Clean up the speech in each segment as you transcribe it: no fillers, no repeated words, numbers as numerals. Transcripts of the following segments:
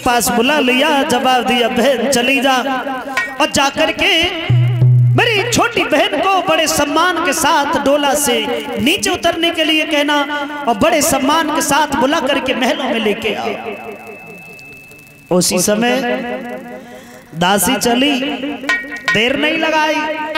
पास बुला लिया, जवाब दिया बहन चली जा और जाकर के मेरी छोटी बहन को बड़े सम्मान के साथ डोला से नीचे उतरने के लिए कहना और बड़े सम्मान के साथ बुला करके महलों में लेके आओ। उसी समय दासी चली, देर नहीं लगाई।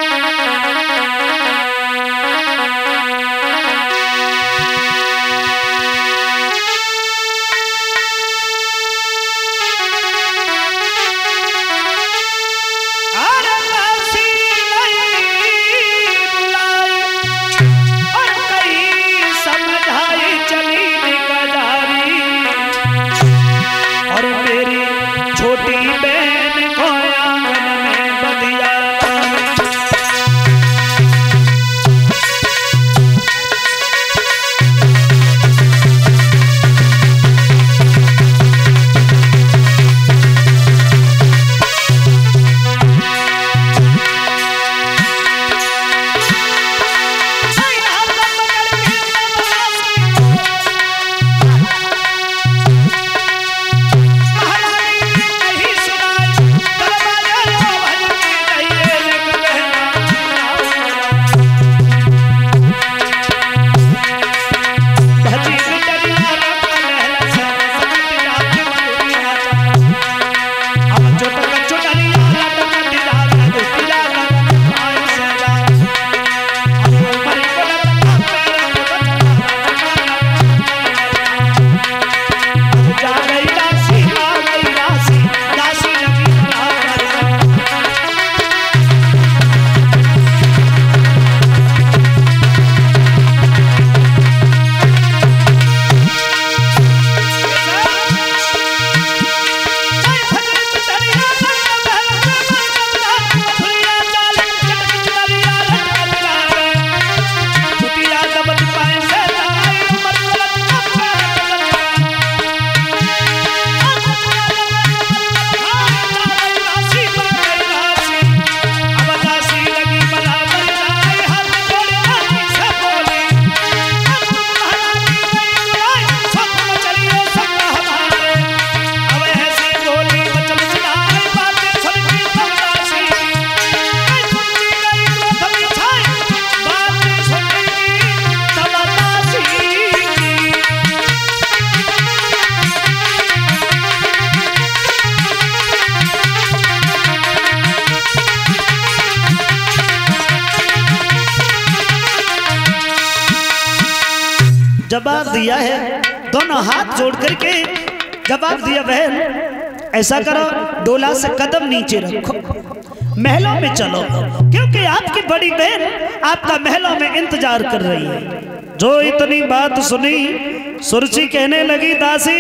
जवाब दिया है, दोनों हाथ जोड़ करके जवाब दिया बहन ऐसा करो, डोला से कदम नीचे रखो, महलों में चलो, क्योंकि आपकी बड़ी बहन आपका महलों में इंतजार कर रही है। जो इतनी बात सुनी सुरची कहने लगी, दासी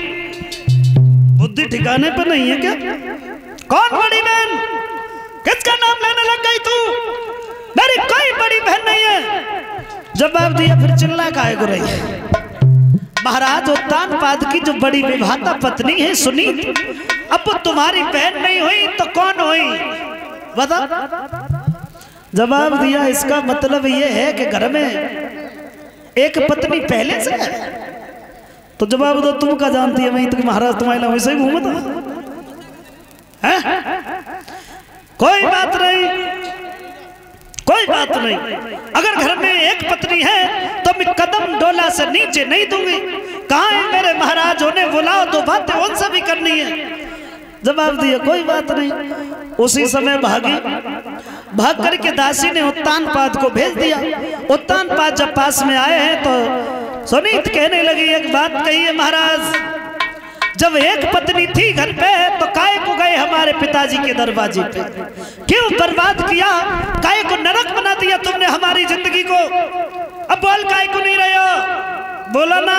बुद्धि ठिकाने पर नहीं है क्या? कौन बड़ी बहन? किसका नाम लेने लग गई तू? मेरी कोई बड़ी बहन नहीं है। जवाब दिया, फिर चिल्ला काहे को रही है? महाराज उत्तानपाद की जो बड़ी विभाता पत्नी है सुनी, अब तुम्हारी बहन नहीं हुई तो कौन हुई बता? जवाब दिया, इसका मतलब ये है कि घर में एक पत्नी पहले से है। तो जवाब दो, तुम क्या जानती है? मैं तो महाराज तुम्हारे वैसे ही घूमता है। कोई बात नहीं, कोई बात नहीं, अगर घर में एक पत्नी है तो मैं कदम डोला से नीचे नहीं दूंगी। कहाँ है मेरे महाराज? उन्हें बुलाओ, तो बातें उनसे भी करनी है। जवाब दिया, कोई बात नहीं। उसी समय भागी, भाग करके दासी ने उत्तानपाद को भेज दिया। उत्तानपाद जब पास में आए हैं तो सुनीत कहने लगी, एक बात कही है महाराज, जब एक पत्नी थी घर पे तो काहे को गए हमारे पिताजी के दरवाजे पे? क्यों बर्बाद किया? काहे को नरक बना दिया तुमने हमारी जिंदगी को? अब बोल, काहे को नहीं रहे हो? बोलो ना।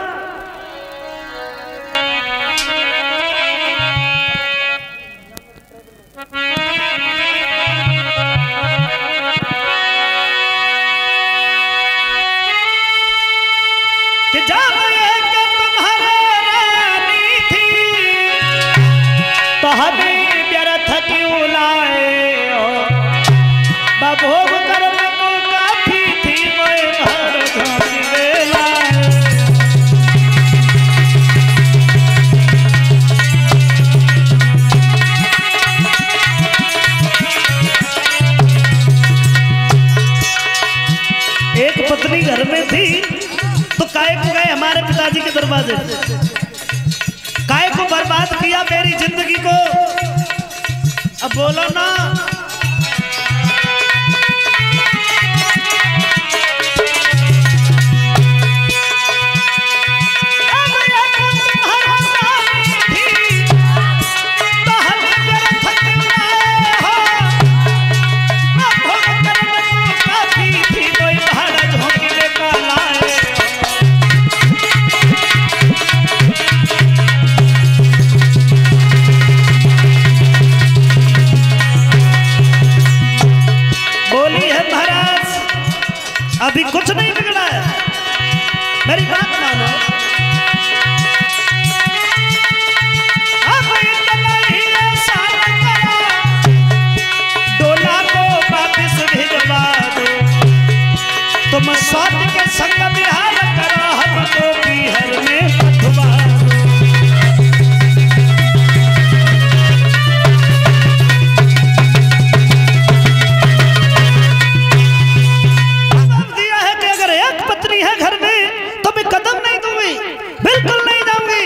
कि जब एक तुम्हारे रानी थी तो हमें व्यर्थ क्यों लाए हो? में थी तो काय को गए हमारे पिताजी के दरवाजे, काय को बर्बाद किया मेरी जिंदगी को। अब बोलो ना, अभी कुछ नहीं बिगड़ा है, मेरी बात मानो। अब इतना ही एहसान करो, डोला को वापिस भिजवा दो, तुम सौत के संग बिहार करो, हमको बिहार में पठवा दो। घर में तो मैं कदम नहीं दूंगी, बिल्कुल नहीं जाऊंगी।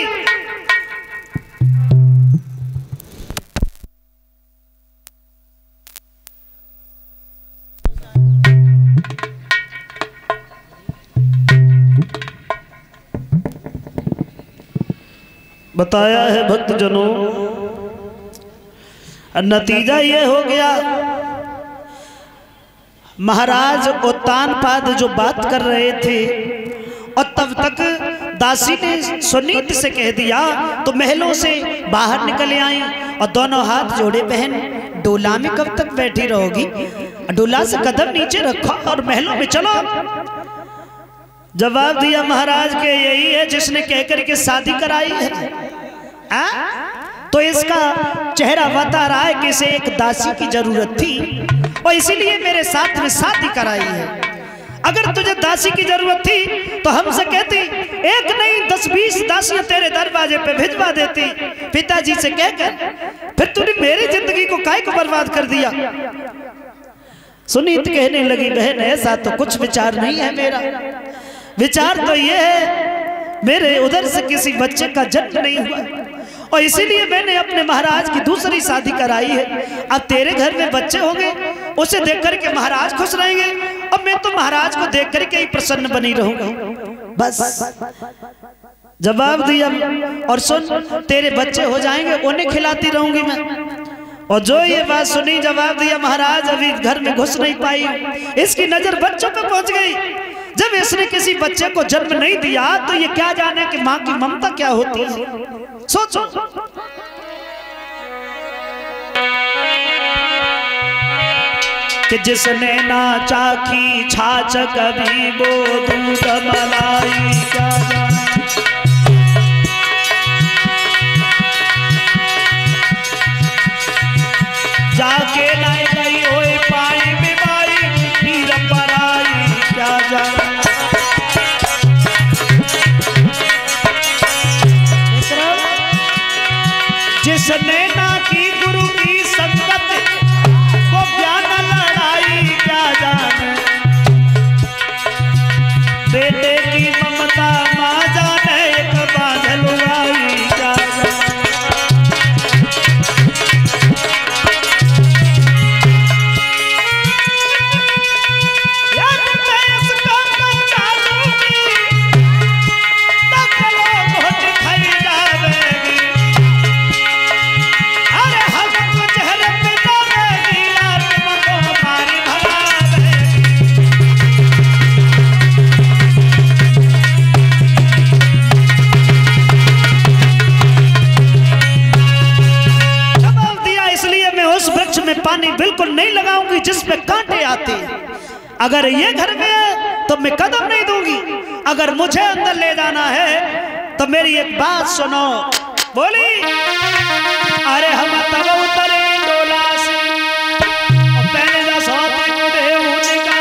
बताया है भक्तजनों, नतीजा ये हो गया, महाराज उत्तानपाद जो बात कर रहे थे और तब तक दासी ने सुनीत से कह दिया तो महलों से बाहर निकल आई और दोनों हाथ जोड़े, बहन डोला में कब तक बैठी रहोगी, डोला से कदम नीचे रखो और महलों में चलो। जवाब दिया महाराज के यही है जिसने कहकर के शादी कराई है। तो इसका चेहरा बता रहा है कि इसे एक दासी की जरूरत थी और इसीलिए मेरे साथ में शादी कराई है। अगर तुझे दासी की जरूरत थी तो हमसे कहती, एक नहीं 10-20 दासियां तेरे दरवाजे पे भिजवा देती पिताजी से कहकर, फिर तूने मेरी जिंदगी को काहे को बर्बाद कर दिया। सुनीत कहने लगी, बहन ऐसा तो कुछ विचार नहीं है मेरा, विचार तो ये है मेरे उधर से किसी बच्चे का जन्म नहीं हुआ और इसीलिए मैंने अपने महाराज की दूसरी शादी कराई है। अब तेरे घर में बच्चे होंगे, उसे देख करके महाराज खुश रहेंगे और मैं तो महाराज को देख करके ही प्रसन्न बनी रहूंगा, बस। जवाब दिया, और सुन तेरे बच्चे हो जाएंगे उन्हें खिलाती रहूंगी मैं। और जो ये बात सुनी, जवाब दिया महाराज अभी घर में घुस नहीं पाई, इसकी नजर बच्चों पे पहुंच गई। जब इसने किसी बच्चे को जन्म नहीं दिया तो ये क्या जाने कि माँ की ममता क्या होती है। सोचो, कि जिसने ना चाखी छाछ कभी वो दूध मलाई क्या जाने। जाके लाई गई होए पाई बीमारी पीर पराई क्या जाने। जिसने ना की गुरु की संगत वो ज्ञान लड़ाई क्या जाने। बेटे की ममता माँ जाने एक बादल आई क्या जाने। पानी बिल्कुल नहीं लगाऊंगी जिस पे कांटे आते हैं। अगर ये घर में है तो मैं कदम नहीं दूंगी। अगर मुझे अंदर ले जाना है तो मेरी एक बात सुनो। बोली, अरे हम तब उतरे डोला से पहले जा सोते मुझे उनका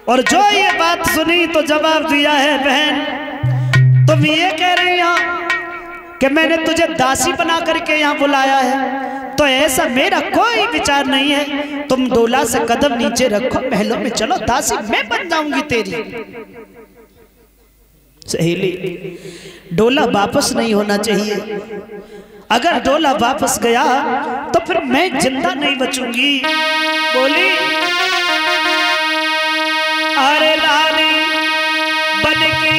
और जो ये बात सुनी तो जवाब दिया है, बहन तुम ये कह रही हो कि मैंने तुझे दासी बना करके यहाँ बुलाया है, तो ऐसा मेरा कोई विचार नहीं है। तुम डोला से कदम नीचे रखो, महलों में चलो, दासी मैं बन जाऊंगी तेरी। सहेली, डोला वापस नहीं होना चाहिए। अगर डोला वापस गया तो फिर मैं जिंदा नहीं बचूंगी। बोली, अरे रानी बन के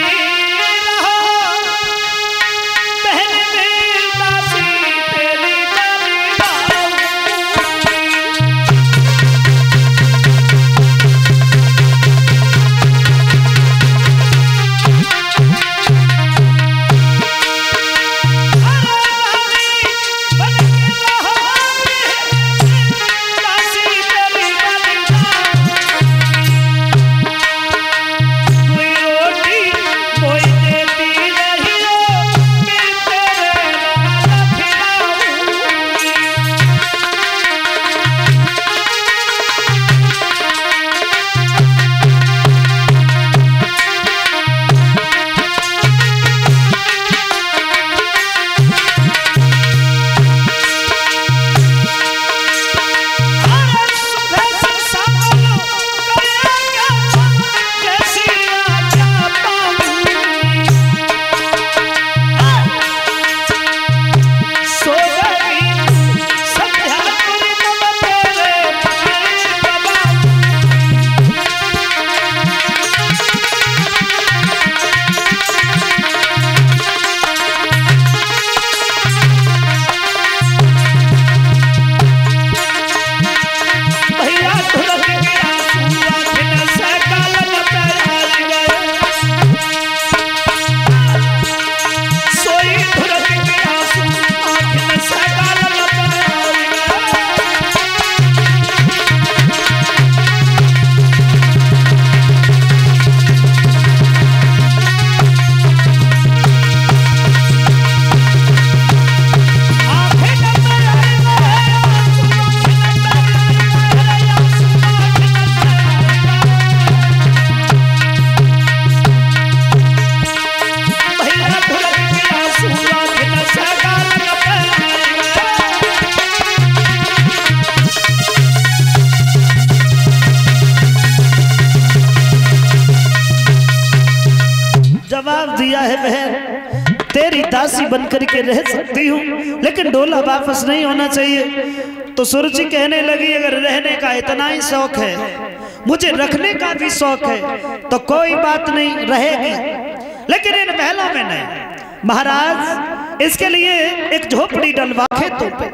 दिया है बहन, तेरी दासी बनकर के रह सकती हूँ, लेकिन डोला वापस नहीं होना चाहिए। तो सुरुचि कहने लगी, अगर रहने का इतना ही शौक है, मुझे रखने का भी शौक है, तो कोई बात नहीं, रहेगी, लेकिन इन महलों में नहीं। महाराज, इसके लिए एक झोपड़ी डलवा खेतों पे,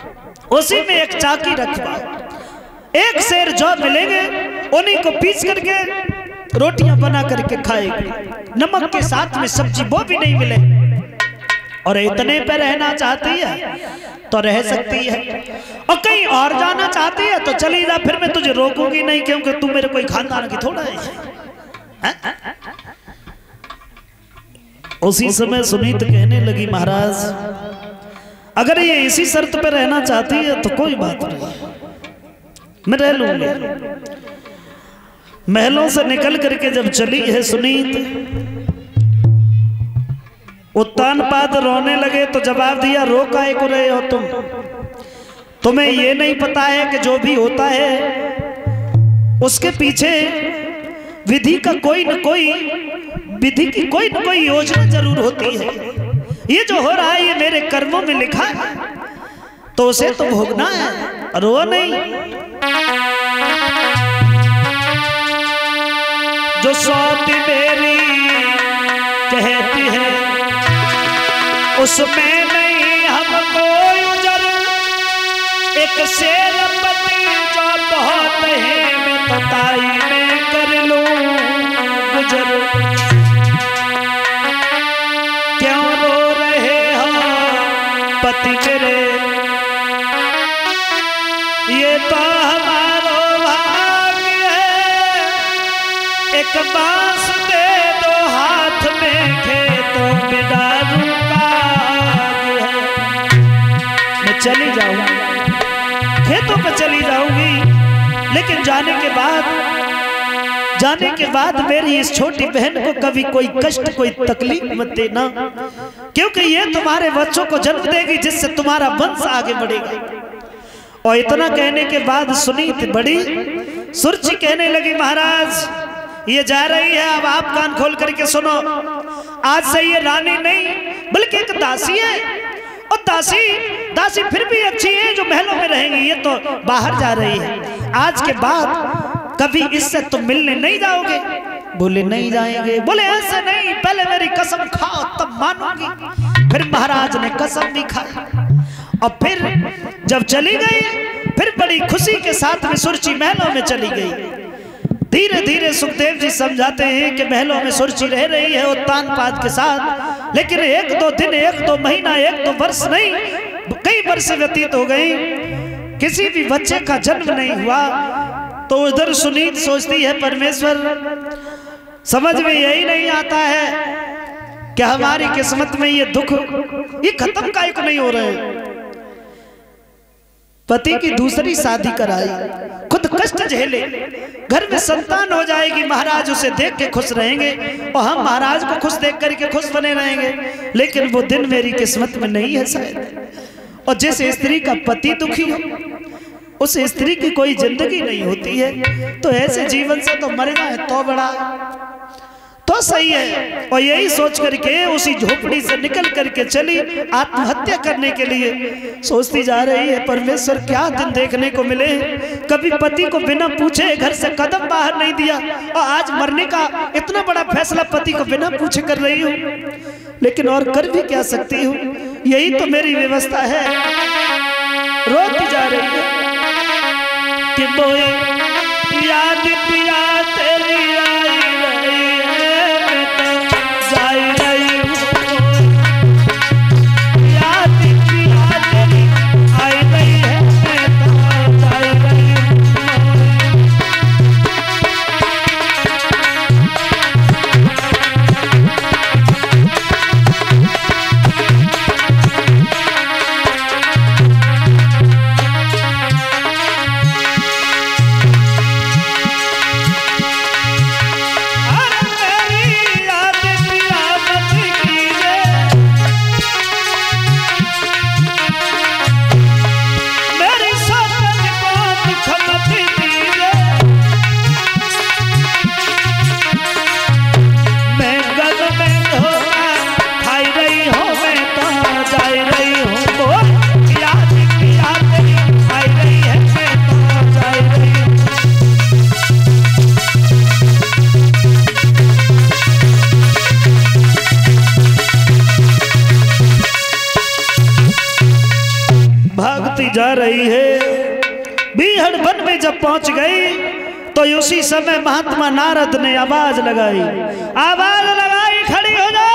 उसी में एक चाकी रखवा, एक शेर जौ मिलेंगे, उन्हीं को पीस करके रोटियां बना करके खाएगी, नमक के साथ में सब्जी वो भी नहीं मिले। और इतने पे रहना चाहती है तो रह सकती है, और कहीं और जाना चाहती है तो चली जा, फिर मैं तुझे रोकूंगी नहीं, क्योंकि तू मेरे कोई खानदान की थोड़ा है। उसी समय सुनीत कहने लगी, महाराज अगर ये इसी शर्त पे रहना चाहती है तो कोई बात नहीं, मैं रह लूंगी। महलों से निकल करके जब चली है सुनीत, उत्तान पाद रोने लगे तो जवाब दिया, रो काहे को रहे हो तुम? तुम्हें ये नहीं पता है कि जो भी होता है उसके पीछे विधि का कोई न कोई, विधि की कोई न कोई योजना जरूर होती है। ये जो हो रहा है ये मेरे कर्मों में लिखा है, तो उसे तो भोगना है, रो नहीं। जो सौत मेरी कहती है उसमें नहीं हमको उजर, एक शेरपति जो बहुत है मैं तताई में कर लूं गुजर। क्यों रो रहे हो पति मेरे, ये तो हमारा भाग्य है, एक बांस दे दो हाथ में, खेतों में डालू का है। मैं चली जाऊंगी, खेतों पर चली जाऊंगी, लेकिन जाने के बाद जाने के बाद मेरी इस छोटी बहन को कभी कोई कष्ट कोई तकलीफ मत देना, क्योंकि ये तुम्हारे बच्चों को जन्म देगी जिससे तुम्हारा वंश आगे बढ़ेगा। और इतना कहने के बाद सुनीत बड़ी सुरची कहने लगी, महाराज ये जा रही है, अब आप कान खोल करके सुनो। आज से ये रानी नहीं बल्कि एक दासी है, और दासी फिर भी अच्छी है जो महलों में रहेंगी, ये तो बाहर जा रही है। आज के बाद कभी इससे तुम मिलने नहीं जाओगे। बोले नहीं जाएंगे। बोले ऐसे नहीं, पहले मेरी कसम खाओ तब मानूंगी। फिर महाराज ने कसम भी खाई और फिर जब चली गई फिर बड़ी खुशी के साथ में सुरची महलों में चली गई। धीरे धीरे सुखदेव जी समझाते हैं कि महलों में सुरची रह रही है उत्तानपाद के साथ, लेकिन 1-2 दिन 1-2 महीना 1-2 वर्ष नहीं कई वर्ष व्यतीत हो गई, किसी भी बच्चे का जन्म नहीं हुआ। तो उधर सुनीत सोचती है, परमेश्वर समझ में यही नहीं आता है कि हमारी किस्मत में ये दुख ये खत्म काहे को नहीं हो रहे। पति की दूसरी शादी कराई, खुद कष्ट झेले, घर में संतान हो जाएगी, महाराज उसे देख के खुश रहेंगे और हम महाराज को खुश देख करके खुश बने रहेंगे, लेकिन वो दिन मेरी किस्मत में नहीं है शायद। और जिस स्त्री का पति दुखी हो उस स्त्री की कोई जिंदगी नहीं होती है, तो ऐसे जीवन से तो मर जाए तो बड़ा तो सही है। और यही सोच करके उसी झोपड़ी से निकल करके चली आत्महत्या करने के लिए। सोचती जा रही है, परमेश्वर क्या दिन देखने को मिले, कभी पति को बिना पूछे घर से कदम बाहर नहीं दिया और आज मरने का इतना बड़ा फैसला पति को बिना पूछे कर रही हूँ, लेकिन और कर भी क्या सकती हूँ, यही तो मेरी व्यवस्था है। रोती जा रही है कि बोए याद पिया तेरी जा रही है। बीहड़ वन में जब पहुंच गई तो उसी समय महात्मा नारद ने आवाज लगाई, खड़ी हो जाओ।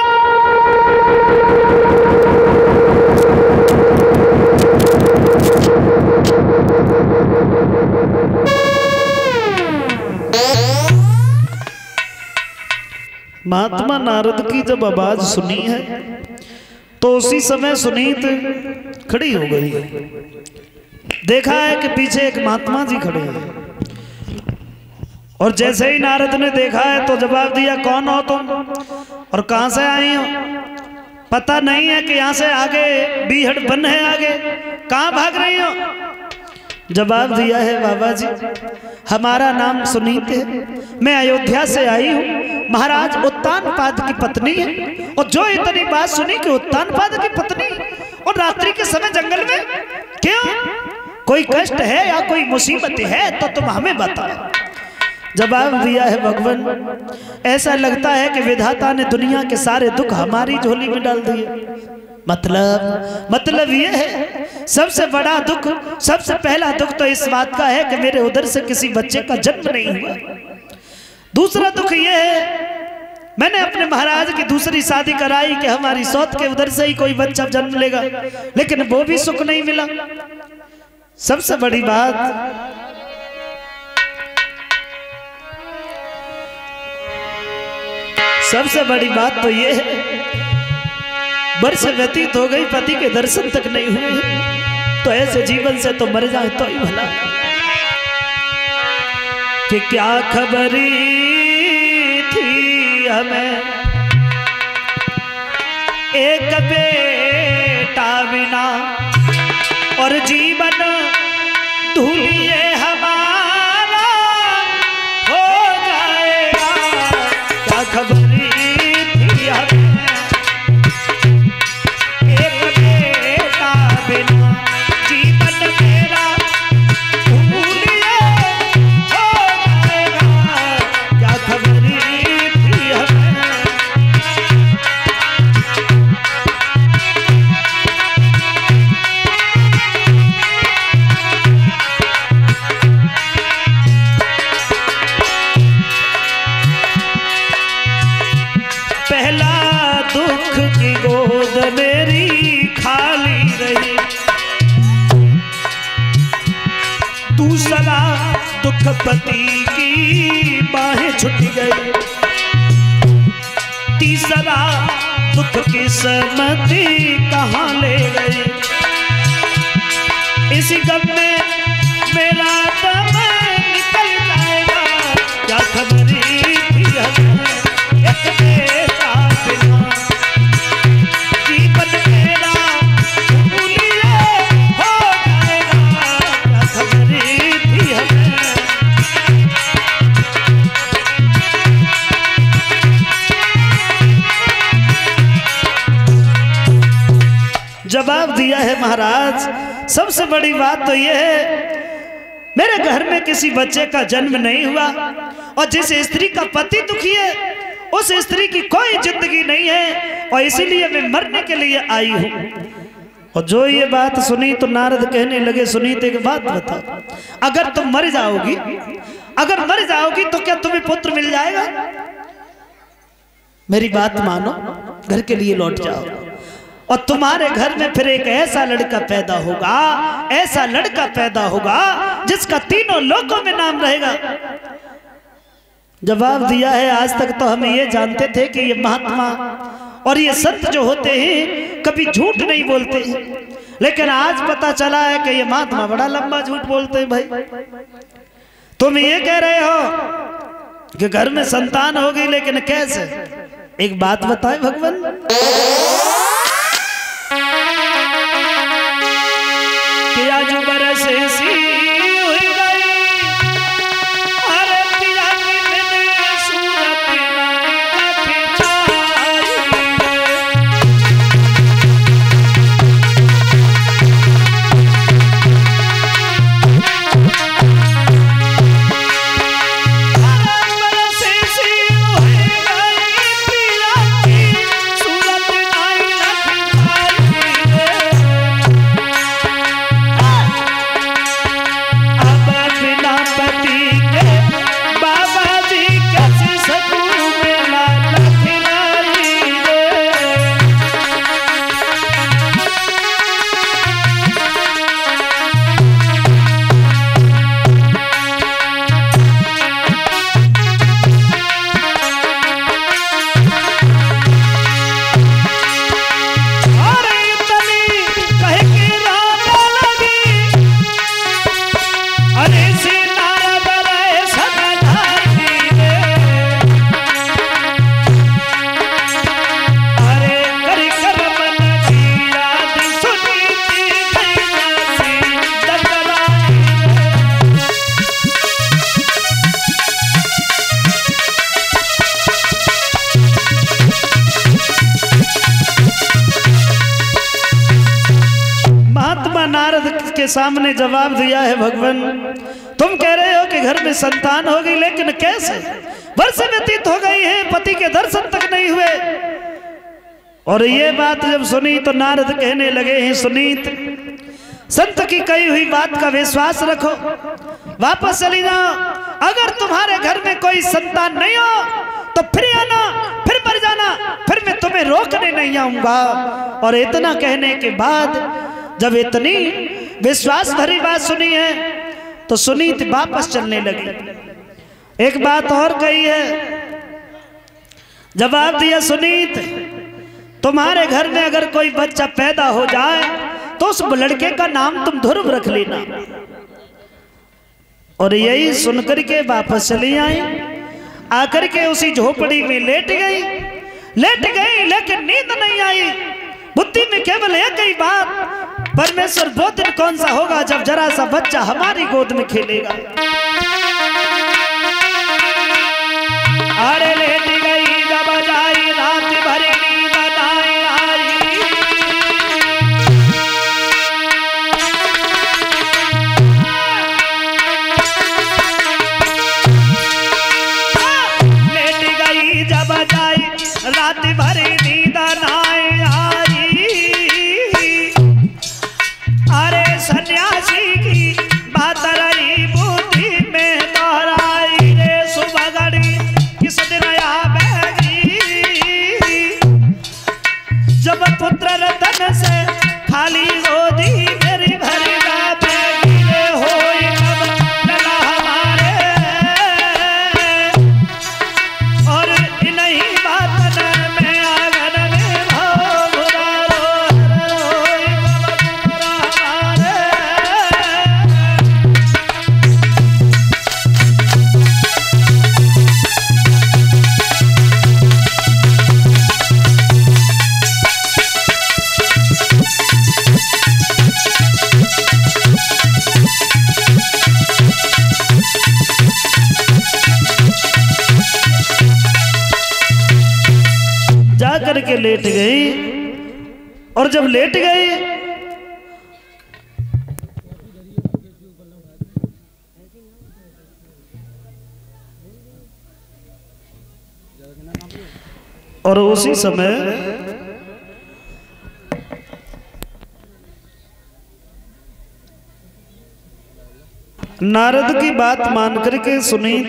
महात्मा नारद की जब आवाज सुनी है तो उसी समय सुनीत खड़ी हो गई। देखा है कि पीछे एक महात्मा जी खड़े हैं, और जैसे ही नारद ने देखा है तो जवाब दिया, कौन हो तुम और कहां से आई हो? पता नहीं है कि यहाँ से आगे बीहड़ वन है, आगे कहां भाग रही हो? जवाब दिया है, बाबा जी हमारा नाम सुनीत है, मैं अयोध्या से आई हूँ, महाराज उत्तानपाद की पत्नी है। और जो इतनी बात सुनी कि उत्तानपाद की पत्नी और रात्रि के समय जंगल में, क्यों कोई कष्ट है या कोई मुसीबत है तो तुम हमें बताओ। जवाब दिया है, भगवान ऐसा लगता है कि विधाता ने दुनिया के सारे दुख हमारी झोली में डाल दिए। मतलब ये है, सबसे बड़ा दुख, सबसे पहला दुख तो इस बात का है कि मेरे उधर से किसी बच्चे का जन्म नहीं हुआ। दूसरा दुख ये है, मैंने अपने महाराज की दूसरी शादी कराई कि हमारी सौत के उधर से ही कोई बच्चा जन्म लेगा, लेकिन वो भी सुख नहीं मिला। सबसे बड़ी बात, सबसे बड़ी बात तो ये है, वर्ष व्यतीत हो गई, पति के दर्शन तक नहीं हुए, तो ऐसे जीवन से तो मर जाए तो ही भला। कि क्या खबरी थी हमें एक बेटा बिना और जीवन धूलिए हमारा हो जाएगा। क्या खबरी थी हमें एक बेटा बिना जीवन मेरा धूलिए हो जाएगा। क्या खबरी थी हमें। पहला दुख की गोद मेरी खाली रही, दूसरा दुख पति की बाहें छूट गई, तीसरा दुख की समति कहाँ ले गई। इसी गम में मेरा दम निकल जाएगा। क्या खबरी थी हमें एक बेटा बिना जीवन मेरा धूलिए हो जाएगा। क्या खबरी थी हमें। जवाब दिया है महाराज, सबसे बड़ी बात तो यह है मेरे घर में किसी बच्चे का जन्म नहीं हुआ और जिस स्त्री का पति दुखी है उस स्त्री की कोई जिंदगी नहीं है और इसीलिए मैं मरने के लिए आई हूं। और जो ये बात सुनी तो नारद कहने लगे, सुनीत एक बात बताओ, अगर तुम मर जाओगी, अगर मर जाओगी तो क्या तुम्हें पुत्र मिल जाएगा? मेरी बात मानो, घर के लिए लौट जाओ और तुम्हारे घर में फिर एक ऐसा लड़का पैदा होगा, ऐसा लड़का पैदा होगा जिसका तीनों लोकों में नाम रहेगा। जवाब दिया है, आज तक तो हम ये जानते थे कि ये महात्मा और ये संत जो होते हैं कभी झूठ नहीं बोलते हैं, लेकिन आज पता चला है कि ये महात्मा बड़ा लंबा झूठ बोलते हैं। भाई तुम ये कह रहे हो कि घर में संतान होगी, लेकिन कैसे? एक बात बताए भगवान, कि आज बरस सी हुई गई, अरे पिया की मैंने सूरत ना खिंचाई। अरे बरस सी हुई गई, पिया की सूरत ना खिंचाई। के सामने जवाब दिया है, भगवान तुम कह रहे हो कि घर में संतान होगी, लेकिन कैसे? वर्ष व्यतीत हो गई है, पति के दर्शन तक नहीं हुए। और ये बात जब सुनी तो नारद कहने लगे हैं, सुनीत संत की कही हुई बात का विश्वास रखो, वापस चली जाओ। अगर तुम्हारे घर में कोई संतान नहीं हो तो फिर आना, फिर मर जाना, फिर मैं तुम्हें रोकने नहीं आऊंगा। और इतना कहने के बाद जब इतनी विश्वास भरी बात सुनी है तो सुनीत वापस चलने लगी। एक बात और कही है, जवाब दिया, सुनीत तुम्हारे घर में अगर कोई बच्चा पैदा हो जाए तो उस लड़के का नाम तुम ध्रुव रख लेना। और यही सुनकर के वापस चली आई। आकर के उसी झोपड़ी में लेट गई, लेकिन नींद नहीं आई। बुद्धि में केवल एक ही बात, परमेश्वर वो दिन कौन सा होगा जब जरा सा बच्चा हमारी गोद में खेलेगा। अरे लेट गई जब जाई रात भर नींद नहीं आई। लेट गई जब जाई रात भर नींद नहीं आई। अरे सन्यासी की बात रही बुद्धि में दोहराई रे। सुबह घड़ी किस दिन आवेगी जब पुत्र रतन से खाली गोदी मेरी भरी जावेगी रे। होई कब लला हमारे और इन्हीं बातन में आंगन में भाव उदारो। होई कब तुम्हारा जा करके लेट गई। और जब लेट गई और उसी समय नारद की बात मान करके सुनीत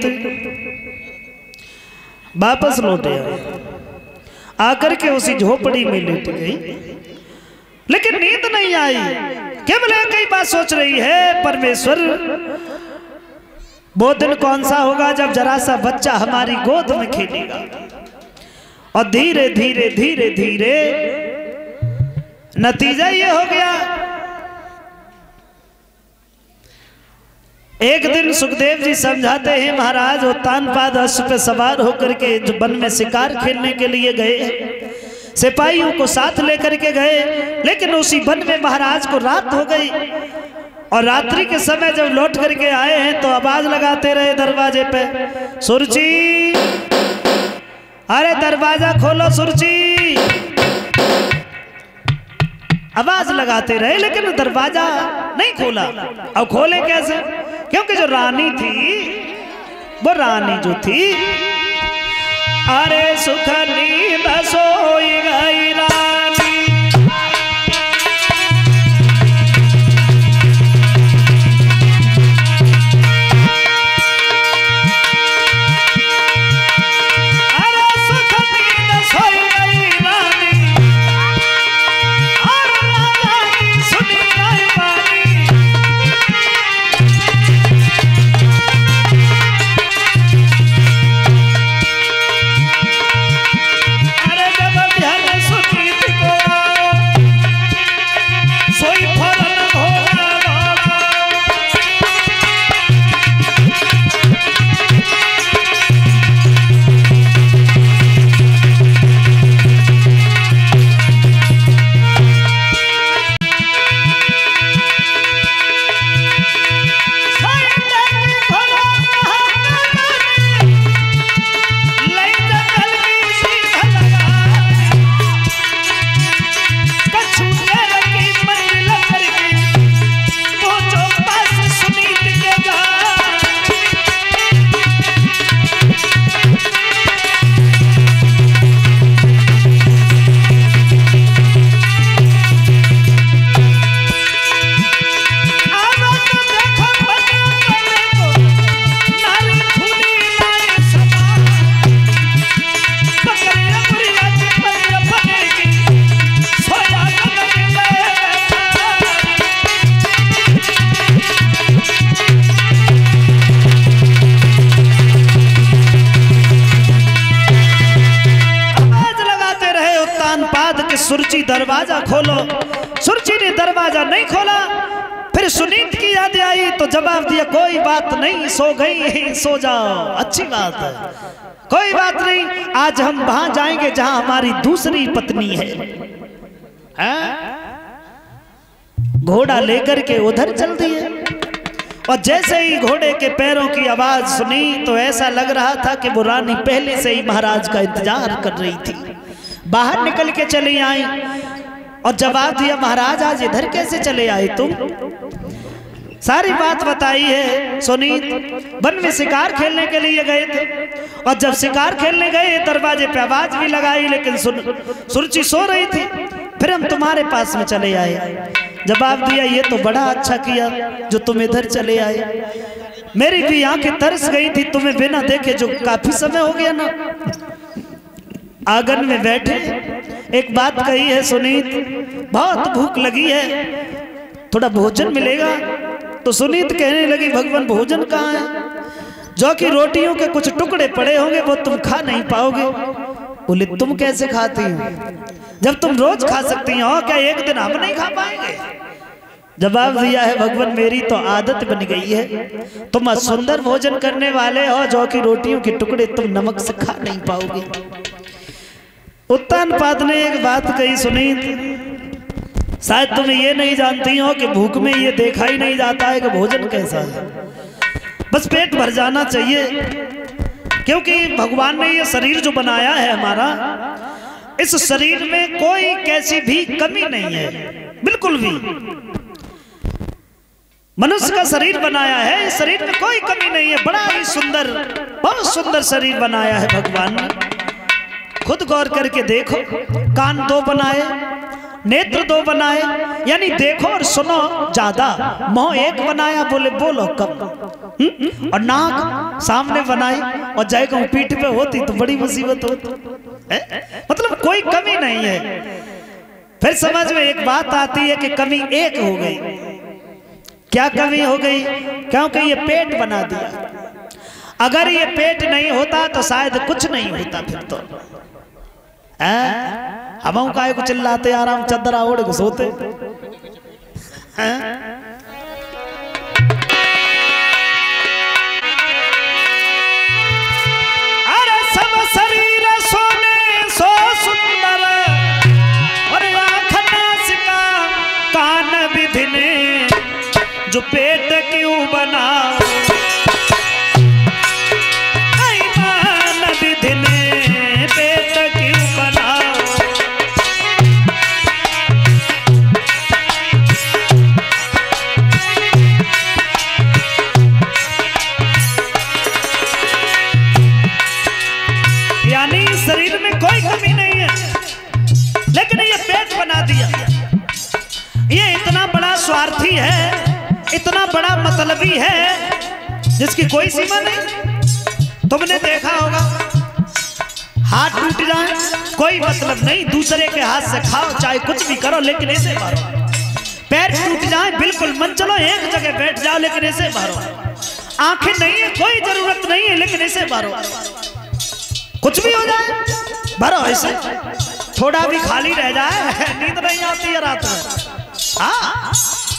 वापस लौट आए। आकर के उसी झोपड़ी में लेट गई, लेकिन नींद नहीं आई। केवल एक ही बात सोच रही है, परमेश्वर वो दिन कौन सा होगा जब जरा सा बच्चा हमारी गोद में खेलेगा। और धीरे धीरे धीरे धीरे नतीजा ये हो गया। एक दिन सुखदेव जी समझाते हैं, महाराज वो तानपाद अश्व पे सवार होकर के जो वन में शिकार खेलने के लिए गए, सिपाहियों को साथ लेकर के गए, लेकिन उसी वन में महाराज को रात हो गई। और रात्रि के समय जब लौट करके आए हैं तो आवाज लगाते रहे दरवाजे पे, सुरची अरे दरवाजा खोलो सुरची। आवाज लगाते रहे लेकिन दरवाजा नहीं खोला। अब खोले कैसे, क्योंकि जो रानी थी, वो रानी जो थी, अरे सुख नींद सोई गई रानी। अरे सुख नींद सोई गई रानी, और राजा की सुनी गई बानी। अरे जब ध्यान सुनीत को सोई फरन भोला बाबा। सुरची दरवाजा खोलो। सुरची ने दरवाजा नहीं खोला। फिर फिर सुनीत की याद आई तो जवाब दिया, कोई बात नहीं, सो गई सो जाओ, अच्छी बात है, कोई बात नहीं, आज हम वहां जाएंगे जहां हमारी दूसरी पत्नी है। घोड़ा लेकर के उधर चल दिए और जैसे ही घोड़े के पैरों की आवाज सुनी तो ऐसा लग रहा था कि वो रानी पहले से ही महाराज का इंतजार कर रही थी। बाहर निकल के चली आई और जवाब दिया, महाराज आज इधर कैसे चले आए तुम? सारी बात बताई है। सुनीत वन में शिकार खेलने के लिए गए थे और जब शिकार खेलने गए दरवाजे पे आवाज भी लगाई, लेकिन सुरुचि सो रही थी, फिर हम तुम्हारे पास में चले आए। जवाब दिया, ये तो बड़ा अच्छा किया जो तुम इधर चले आए, मेरी भी आंखें तरस गई थी तुम्हें बिना देखे, जो काफी समय हो गया ना। आंगन में बैठे एक बात कही है, सुनीत बहुत भूख लगी है, थोड़ा भोजन मिलेगा? तो सुनीत कहने लगी, भगवान भोजन कहाँ है? जो कि रोटियों के कुछ टुकड़े पड़े होंगे वो तुम खा नहीं पाओगे। बोले, तुम कैसे खाती हो जब तुम रोज खा सकती हो, क्या एक दिन हम नहीं खा पाएंगे? जवाब दिया है, भगवान मेरी तो आदत बन गई है, तुम सुंदर भोजन करने वाले हो, जो कि रोटियों के टुकड़े तुम नमक से खा नहीं पाओगे। उत्तानपाद ने एक बात कही, सुनीत शायद तुम ये नहीं जानती हो कि भूख में ये देखा ही नहीं जाता है कि भोजन कैसा है, बस पेट भर जाना चाहिए, क्योंकि भगवान ने ये शरीर जो बनाया है हमारा, इस शरीर में कोई कैसी भी कमी नहीं है, बिल्कुल भी। मनुष्य का शरीर बनाया है, इस शरीर में कोई कमी नहीं है, बड़ा ही सुंदर, बहुत सुंदर शरीर बनाया है भगवान ने। खुद गौर करके देखो, कान दो बनाए, नेत्र दो बनाए, यानी देखो और सुनो ज्यादा, मुंह एक बनाया, बोले बोलो कम, और नाक सामने बनाई और जाए कहूं पीठ पे होती तो बड़ी मुसीबत होती, मतलब कोई कमी नहीं है। फिर समझ में एक बात आती है कि कमी एक हो गई। क्या कमी हो गई? क्योंकि ये पेट बना दिया, अगर ये पेट नहीं होता तो शायद कुछ नहीं होता। फिर तो हम काय को चिल्लाते आराम चदरा ओढ़ के सोते। अरे सब शरीर सोने सो सुंदर, और आँख नासिका कान विधिने, जो पेट क्यों बना ईमान विधिने, पेट क्यों बना। यानी शरीर में कोई कमी नहीं है, लेकिन ये पेट बना दिया। ये इतना बड़ा स्वार्थी है, इतना बड़ा मतलबी है, जिसकी कोई सीमा नहीं। तुमने देखा होगा, हाथ टूट जाए कोई मतलब नहीं, दूसरे के हाथ से खाओ चाहे कुछ भी करो, लेकिन ऐसे मारो। पैर टूट जाए बिल्कुल मन चलो एक जगह बैठ जाओ, लेकिन ऐसे मारो। आंखें नहीं है कोई जरूरत नहीं है, लेकिन ऐसे मारो। कुछ भी हो जाए भरो ऐसे, थोड़ा भी खाली रह जाए नींद नहीं आती है रात में। हाँ,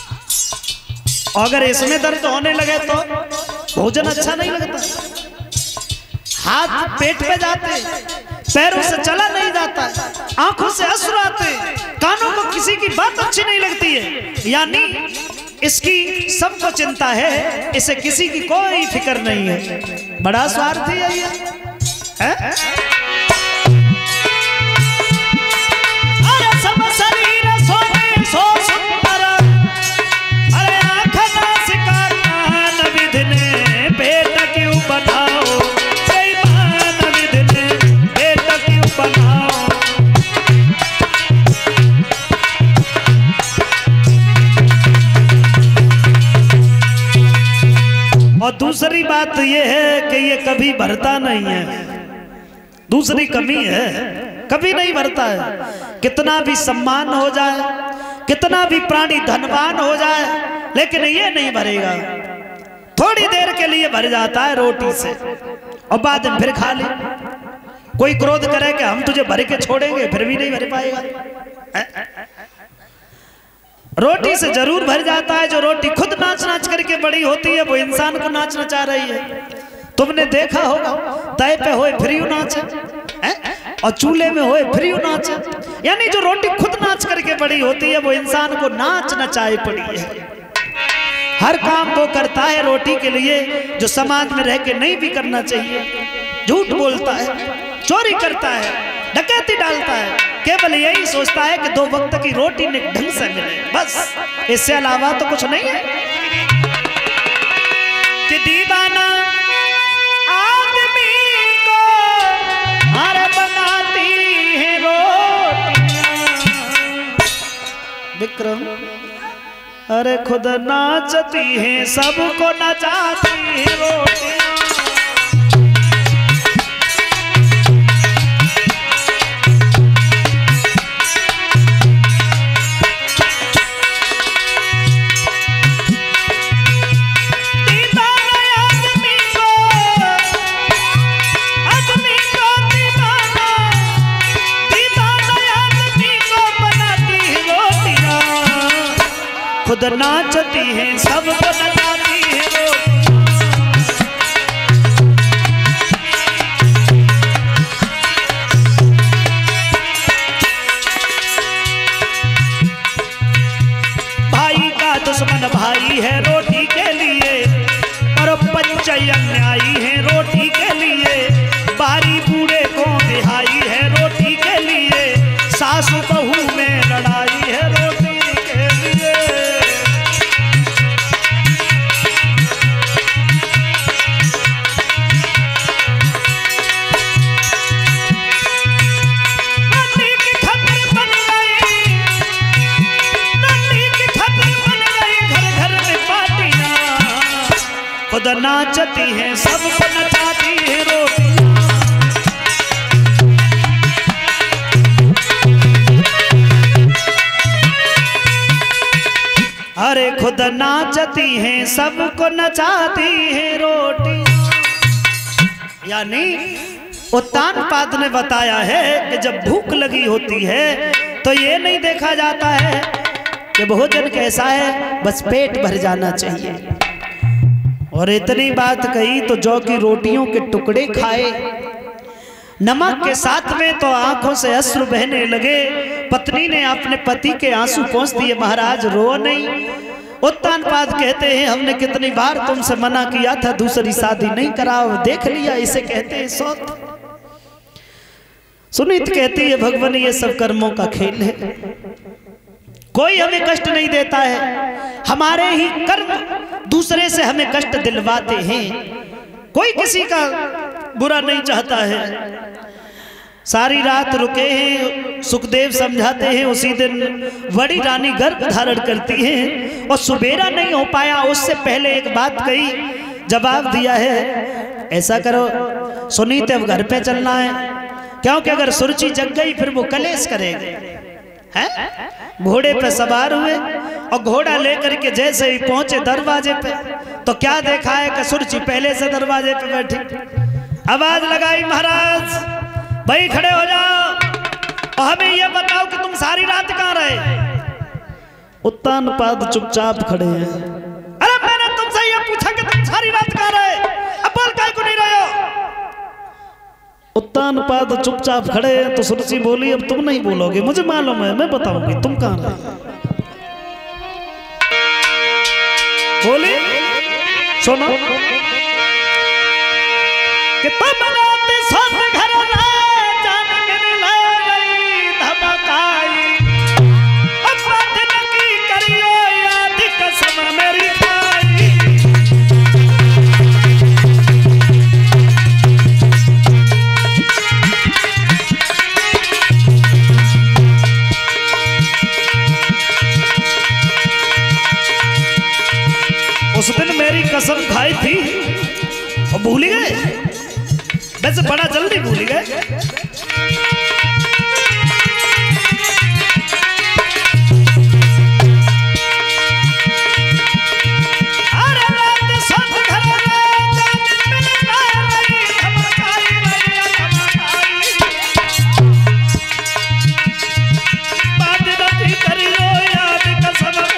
अगर इसमें दर्द होने लगे तो भोजन अच्छा नहीं लगता। हाथ पेट पे जाते, पैरों से चला नहीं जाता, आंखों से अश्रु आते, कानों को किसी की बात अच्छी नहीं लगती है, यानी इसकी सबको चिंता है, इसे किसी की कोई फिक्र नहीं है। बड़ा स्वार्थी है ये। अरे सब शरीर सोने सो सुंदर, अरे आँख नासिका कान विधिने, पेट क्यों बनाओ बेईमान विधिने, पेट क्यों बनाओ। और दूसरी बात यह है कि ये कभी भरता नहीं है, दूसरी कमी है, कभी नहीं भरता है। कितना भी सम्मान हो जाए, कितना भी प्राणी धनवान हो जाए, लेकिन ये नहीं भरेगा। थोड़ी देर के लिए भर जाता है रोटी से और बाद में फिर खा ले। कोई क्रोध करे कि हम तुझे भर के छोड़ेंगे, फिर भी नहीं भर पाएगा। रोटी से जरूर भर जाता है। जो रोटी खुद नाच नाच करके बड़ी होती है वो इंसान को नाच नचा रही है। तुमने देखा होगा तय पे होए फ्री नाच है और चूल्हे में होए फ्री नाच है। यानी जो रोटी खुद नाच करके बड़ी होती है वो इंसान को नाच नचाए पड़ी है। हर काम वो करता है रोटी के लिए जो समाज में रह के नहीं भी करना चाहिए। झूठ बोलता है, चोरी करता है, डकैती डालता है, केवल यही सोचता है कि 2 वक्त की रोटी ढंग से मिले, बस इससे अलावा तो कुछ नहीं है। कि दीवाना आदमी को हर बनाती है रोटियां। विक्रम अरे खुद नाचती है सबको नचाती है रोटियां। खुद नाचती है सबको नचाती है रोटियां। भाई का दुश्मन भाई है रोटी के लिए और पंचय अन्यायी है रोटी के लिए। बारी बूढ़े को बिहाई है रोटी के लिए। सासू बहू में लड़ाई है रोटी के लिए। खुद नाचती है सबको नचाती है रोटियां। अरे खुद नाचती है सबको नचाती है रोटियां। यानी उत्तानपाद ने बताया है कि जब भूख लगी होती है तो ये नहीं देखा जाता है कि भोजन कैसा है, बस पेट भर जाना चाहिए। और इतनी बात कही तो जौ की रोटियों के टुकड़े खाए, नमक के साथ में तो आंखों से अश्रु बहने लगे। पत्नी ने अपने पति के आंसू पोंछ दिए, महाराज रो नहीं। उत्तानपाद कहते हैं हमने कितनी बार तुमसे मना किया था दूसरी शादी नहीं कराओ, देख लिया, इसे कहते हैं सौत। सुनीत कहती है भगवान ये सब कर्मों का खेल है, कोई हमें कष्ट नहीं देता है, हमारे ही कर्म दूसरे से हमें कष्ट दिलवाते हैं। कोई किसी का बुरा नहीं चाहता है। सारी रात रुके हैं, सुखदेव समझाते हैं। उसी दिन बड़ी रानी गर्भ धारण करती हैं और सुबेरा नहीं हो पाया, उससे पहले एक बात कही, जवाब दिया है ऐसा करो सुनीत अब घर पे चलना है, क्योंकि अगर सुरुचि जग गई फिर वो कलेश करेंगे। हैं? घोड़े पे सवार हुए और घोड़ा लेकर के जैसे ही पहुंचे दरवाजे पे तो क्या देखा है कि सुरुचि पहले से दरवाजे पे बैठी। आवाज लगाई, महाराज भाई खड़े हो जाओ और हमें ये बताओ कि तुम सारी रात कहाँ रहे। उत्तानपाद चुपचाप खड़े हैं। अरे मैंने तुमसे ये पूछा कि तुम सारी रात कहाँ रहे, अब बोल काहे को नहीं रहे हो। उत्तानपाद चुपचाप खड़े हैं तो सुरुचि बोली अब तुम नहीं बोलोगे, मुझे मालूम है, मैं बताऊंगी तुम कहाँ रहे। बोली सुनो कि तुम रात सोते घर रहे, जान में लगी धमकाई, अब बात न की करियो याद कसम मेरी खाई। उस दिन मेरी कसम खाई थी और भूल गए, वैसे बड़ा जल्दी भूल गए। बात नहीं करियो याद कसम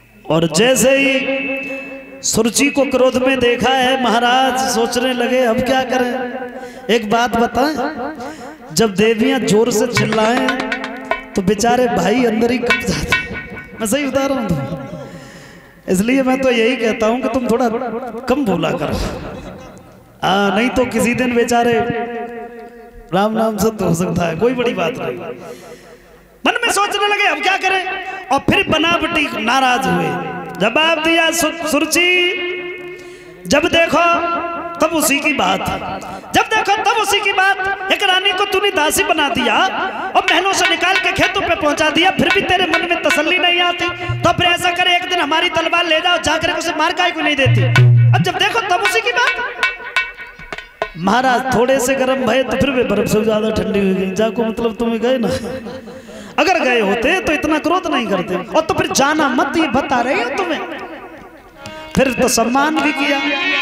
और जैसे ही सुरुचि को क्रोध में देखा है महाराज सोचने लगे अब क्या करें। एक बात बताएं, जब देवियां जोर से चिल्लाएं तो बेचारे भाई अंदर ही कप जाते। मैं सही बता रहा हूं, इसलिए मैं तो यही कहता हूं कि तुम थोड़ा कम बोला करो। नहीं तो किसी दिन बेचारे राम नाम से तो हो सकता है, कोई बड़ी बात नहीं। मन में सोचने लगे अब क्या करें, और फिर बनावटी नाराज हुए। जवाब दिया सुरुचि, जब देखो तब उसी की बात, जब देखो तब उसी की बात। एक रानी को तूने दासी बना दिया और महलों से निकाल के खेतों पे पहुंचा दिया, फिर भी तेरे मन में तसल्ली नहीं आती। तो फिर ऐसा करे, एक दिन हमारी तलवार ले जाओ, जाकर उसे मार काहे को नहीं देती। अब जब देखो तब उसी की बात। महाराज थोड़े से गर्म भय तो फिर भी बर्फ से ज्यादा ठंडी हो गई। जाको मतलब तुम्हें गए ना, अगर गए होते तो इतना क्रोध नहीं करते। और तो फिर जाना मत, ये बता रहे हो तुम्हें। फिर तो सम्मान भी किया।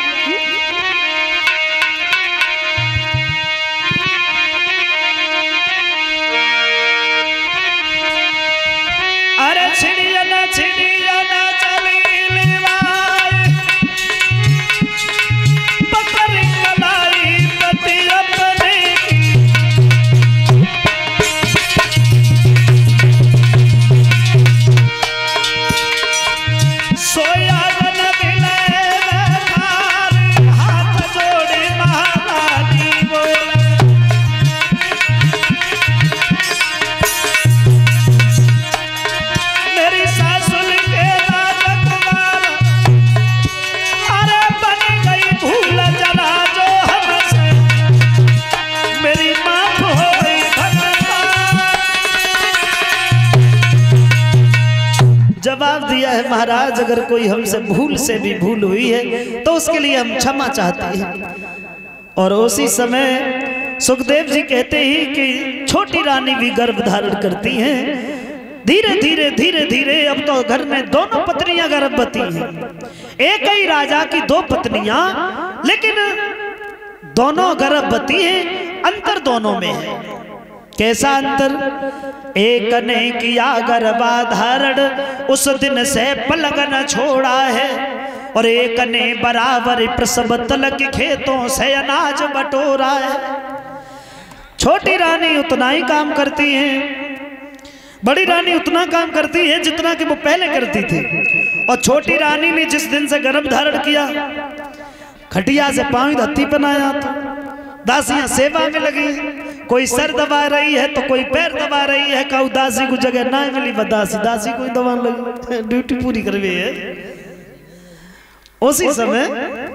अरे छिड़िया ना चली लेवाई, पकड़ कलाई पति अपने की। सोया जन दिले बेकार, हाथ जोड़े महारानी बोले। मेरी सासुल के राजकुमार, अरे बन गई भूल जरा जो हमसे, मेरी माफ हो गई भगवान। जवाब दिया है महाराज, अगर कोई हमसे भूल से भी भूल हुई है तो उसके लिए हम क्षमा चाहते हैं। और उसी समय सुखदेव जी कहते ही कि छोटी रानी भी गर्भ धारण करती हैं। धीरे धीरे धीरे धीरे अब तो घर में दोनों पत्नियां गर्भवती हैं। एक ही राजा की दो पत्नियां, लेकिन दोनों गर्भवती हैं। अंतर दोनों में है। कैसा अंतर? एक ने किया गर्भाधारण, उस दिन से पलक न छोड़ा है। और एक ने बराबर प्रसव तलक खेतों से अनाज बटोरा है। छोटी रानी उतना ही काम करती है, बड़ी रानी उतना काम करती है जितना कि वो पहले करती थी। और छोटी रानी ने जिस दिन से गर्भ धारण किया, खटिया से पांव धत्ती बनाया, तो दासियां सेवा में लगी। कोई सर दबा रही है तो कोई पैर दबा रही है। कहू दासी को जगह ना मिली, दासी कोई दबा लगी, ड्यूटी पूरी करवे है। उसी समय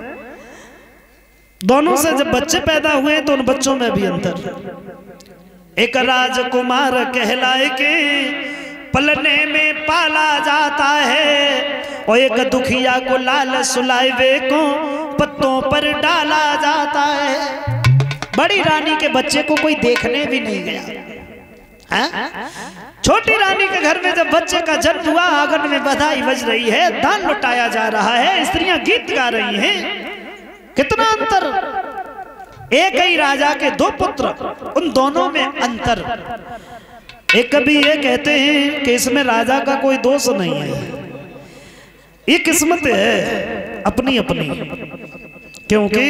दोनों से जब बच्चे पैदा हुए तो उन बच्चों में भी अंतर। एक राजकुमार कहलाए के पलने में पाला जाता है, और एक दुखिया को लाल सुलावे को पत्तों पर डाला जाता है। बड़ी रानी के बच्चे को कोई देखने भी नहीं गया। छोटी रानी के घर में जब बच्चे का जन्म हुआ, आंगन में बधाई बज रही है, दान लुटाया जा रहा है, स्त्रियां गीत गा रही हैं। कितना अंतर! एक ही राजा के दो पुत्र, उन दोनों में अंतर। एक कभी ये कहते हैं कि इसमें राजा का कोई दोष नहीं है, ये किस्मत है अपनी अपनी। क्योंकि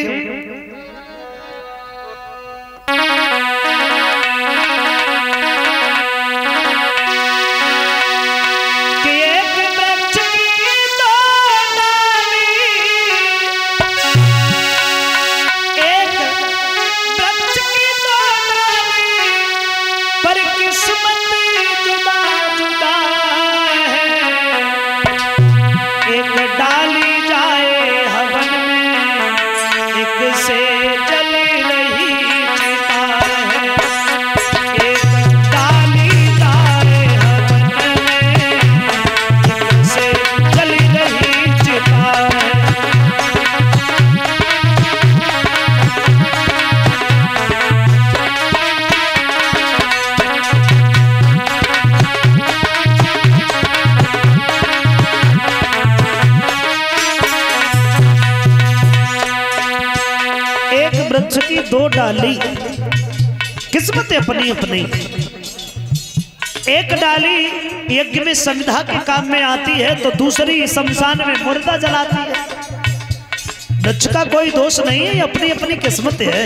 दो डाली, किस्मत अपनी अपनी। एक डाली यज्ञ में संविधा के काम में आती है तो दूसरी शमशान में मुर्दा जलाती है। वृक्ष का कोई दोष नहीं है, अपनी अपनी किस्मत है।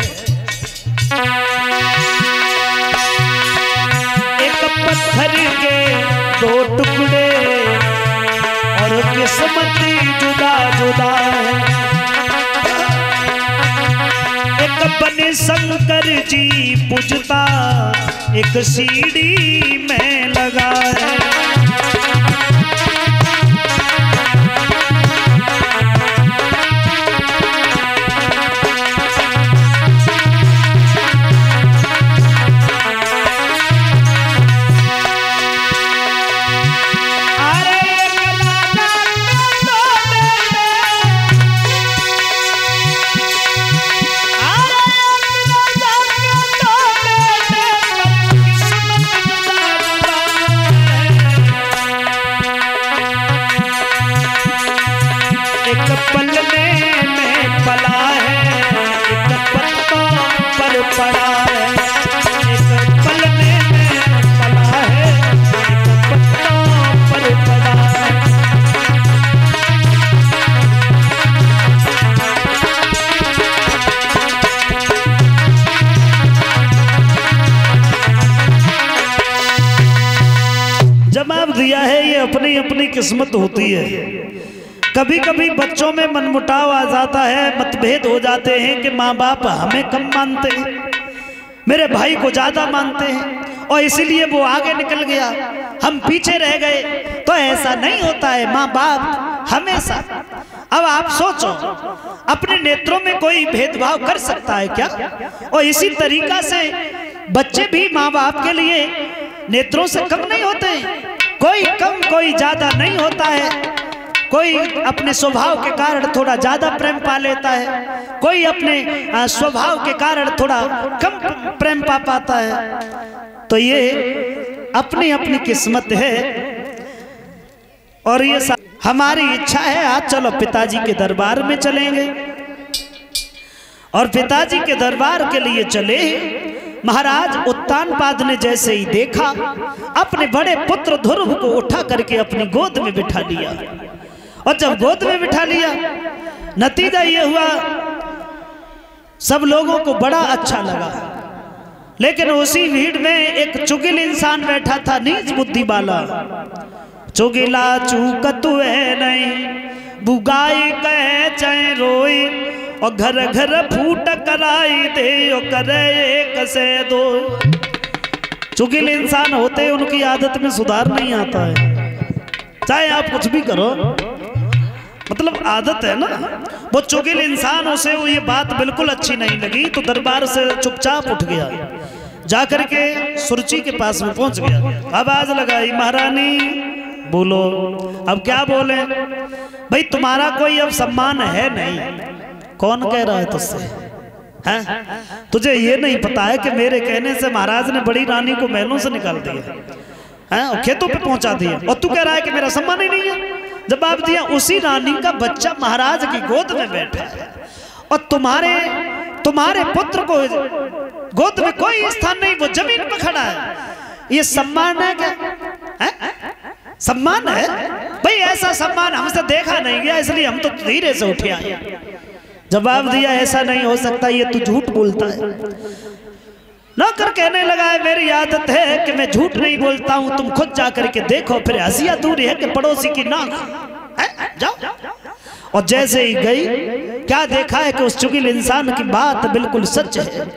एक पत्थर के दो टुकड़े और किस्मत जुदा जुदा है। एक बने शंकर जी पूजता, एक सीढ़ी में लगा है। दिया है ये अपनी अपनी किस्मत होती है। कभी कभी बच्चों में मनमुटाव आ जाता है, मतभेद हो जाते हैं कि माँ बाप हमें कम मानते हैं, मेरे भाई को ज्यादा मानते हैं और इसीलिए वो आगे निकल गया, हम पीछे रह गए। तो ऐसा नहीं होता है, माँ बाप हमेशा। अब आप सोचो, अपने नेत्रों में कोई भेदभाव कर सकता है क्या? और इसी तरीका से बच्चे भी माँ बाप के लिए नेत्रों से कम नहीं होते हैं। कोई कम कोई ज्यादा नहीं होता है। कोई अपने स्वभाव के कारण थोड़ा ज्यादा प्रेम पा लेता है, कोई अपने स्वभाव के कारण थोड़ा कम प्रेम पा पाता है। तो ये अपनी अपनी किस्मत है। और ये हमारी इच्छा है, आज चलो पिताजी के दरबार में चलेंगे। और पिताजी के दरबार के लिए चले। महाराज उत्तानपाद ने जैसे ही देखा, अपने बड़े पुत्र ध्रुव को उठा करके अपनी गोद में बिठा लिया। और जब गोद में बिठा लिया, नतीजा ये हुआ, सब लोगों को बड़ा अच्छा लगा। लेकिन उसी भीड़ में एक चुगिल इंसान बैठा था, नीच बुद्धि वाला। चुगिला चूकतु है नहीं, बुगाई कहे चाहे रोई, और घर घर फूट कराई दे, और करे एक से दो। चुगिल इंसान होते उनकी आदत में सुधार नहीं आता है, चाहे आप कुछ भी करो, मतलब आदत है ना। वो चुगिल इंसान, उसे वो ये बात बिल्कुल अच्छी नहीं लगी, तो दरबार से चुपचाप उठ गया, जाकर के सुरुचि के पास में पहुंच गया। आवाज लगाई, महारानी बोलो। अब क्या बोले? भाई तुम्हारा कोई अब सम्मान है नहीं। कौन कह रहा है तुझसे? हैं? तुझे ये नहीं पता है कि मेरे कहने से महाराज ने बड़ी रानी को महलों से निकाल दिया है और खेतों पे पहुंचा दिया, और तू कह रहा है कि मेरा सम्मान ही नहीं है। जवाब दिया, उसी रानी का बच्चा महाराज की गोद में बैठा है और तुम्हारे पुत्र को गोद में कोई स्थान नहीं, वो जमीन पर खड़ा है। ये सम्मान है क्या? सम्मान है? भाई ऐसा सम्मान हमसे देखा नहीं गया, इसलिए हम तो धीरे से उठे आए। जवाब दिया, ऐसा नहीं हो सकता, ये तू झूठ बोलता है। नौकर कहने लगा है, मेरी आदत है कि मैं झूठ नहीं बोलता हूं, तुम खुद जाकर के देखो। फिर हंसिया दूर है कि पड़ोसी की नाक। जाओ। और जैसे ही गई, क्या देखा है कि उस चुगिल इंसान की बात बिल्कुल सच है।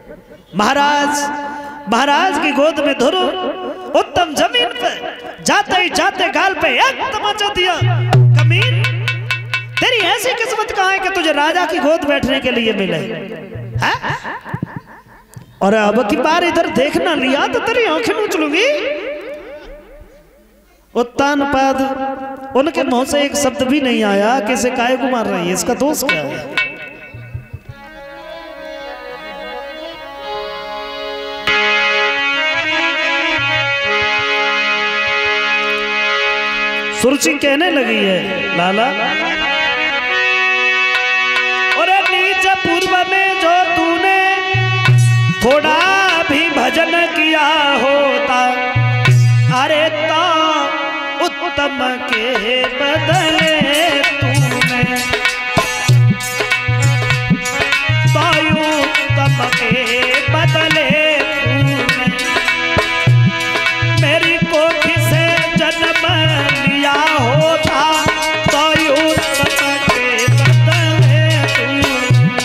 महाराज की गोद में ध्रुव उत्तम जमीन पे जाते ही जाते गाल पे एक तमाचा दिया। कमीन, तेरी ऐसी किस्मत कहाँ है कि तुझे राजा की गोद बैठने के लिए मिले? है? और अब की बार इधर देखना लिया तो तेरी आंखें नोच लूंगी। उत्तानपाद, उनके मुंह से एक शब्द भी नहीं आया कि इसे काहे को मार रही है, इसका दोष क्या है? सुरुचि कहने लगी है, लाला और नीच पूर्व में जो तूने थोड़ा भी भजन किया होता, अरे तो उत्तम के बदले तूने, तो उत्तम के बदले तूने मेरी कोठी से जन्म लिया होता, तो उत्तम के बदले तूने।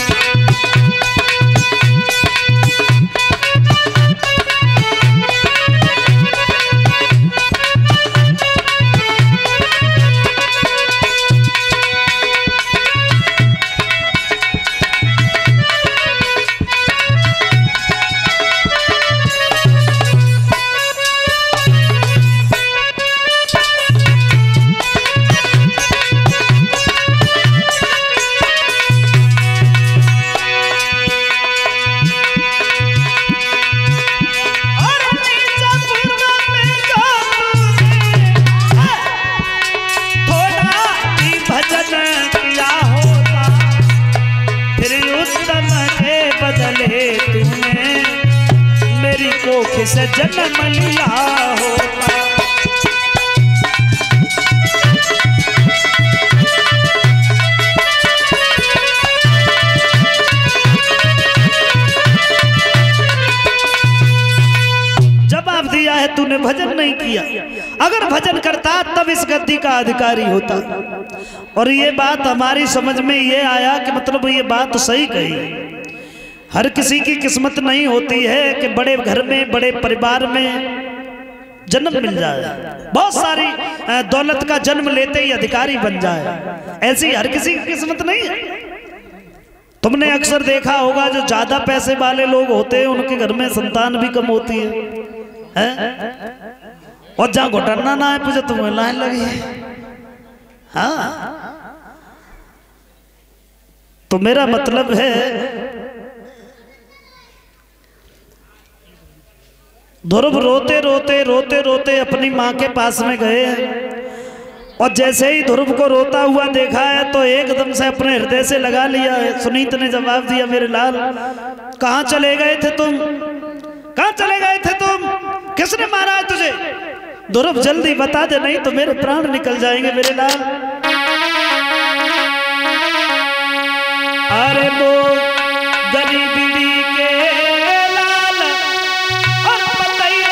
से जन्म लिया होता। जवाब दिया है तूने भजन नहीं किया, अगर भजन करता तब इस गद्दी का अधिकारी होता। और ये बात हमारी समझ में ये आया कि मतलब ये बात तो सही कही। हर किसी की किस्मत नहीं होती है कि बड़े घर में बड़े परिवार में जन्म मिल जाए, बहुत सारी दौलत का जन्म लेते ही अधिकारी बन जाए, ऐसी हर किसी की किस्मत नहीं है। तुमने अक्सर देखा होगा जो ज्यादा पैसे वाले लोग होते हैं उनके घर में संतान भी कम होती है? और जहां घुटना ना है पूछे तुम्हें लाइन लगी है। हाँ, तो मेरा मतलब है ध्रुव रोते रोते रोते रोते अपनी माँ के पास में गए और जैसे ही ध्रुव को रोता हुआ देखा है तो एकदम से अपने हृदय से लगा लिया है। सुनीत ने जवाब दिया, मेरे लाल कहाँ चले गए थे तुम, कहाँ चले गए थे तुम, किसने मारा है तुझे? ध्रुव जल्दी बता दे नहीं तो मेरे प्राण निकल जाएंगे मेरे लाल। अरे वो गरीबी के लाल और बताइए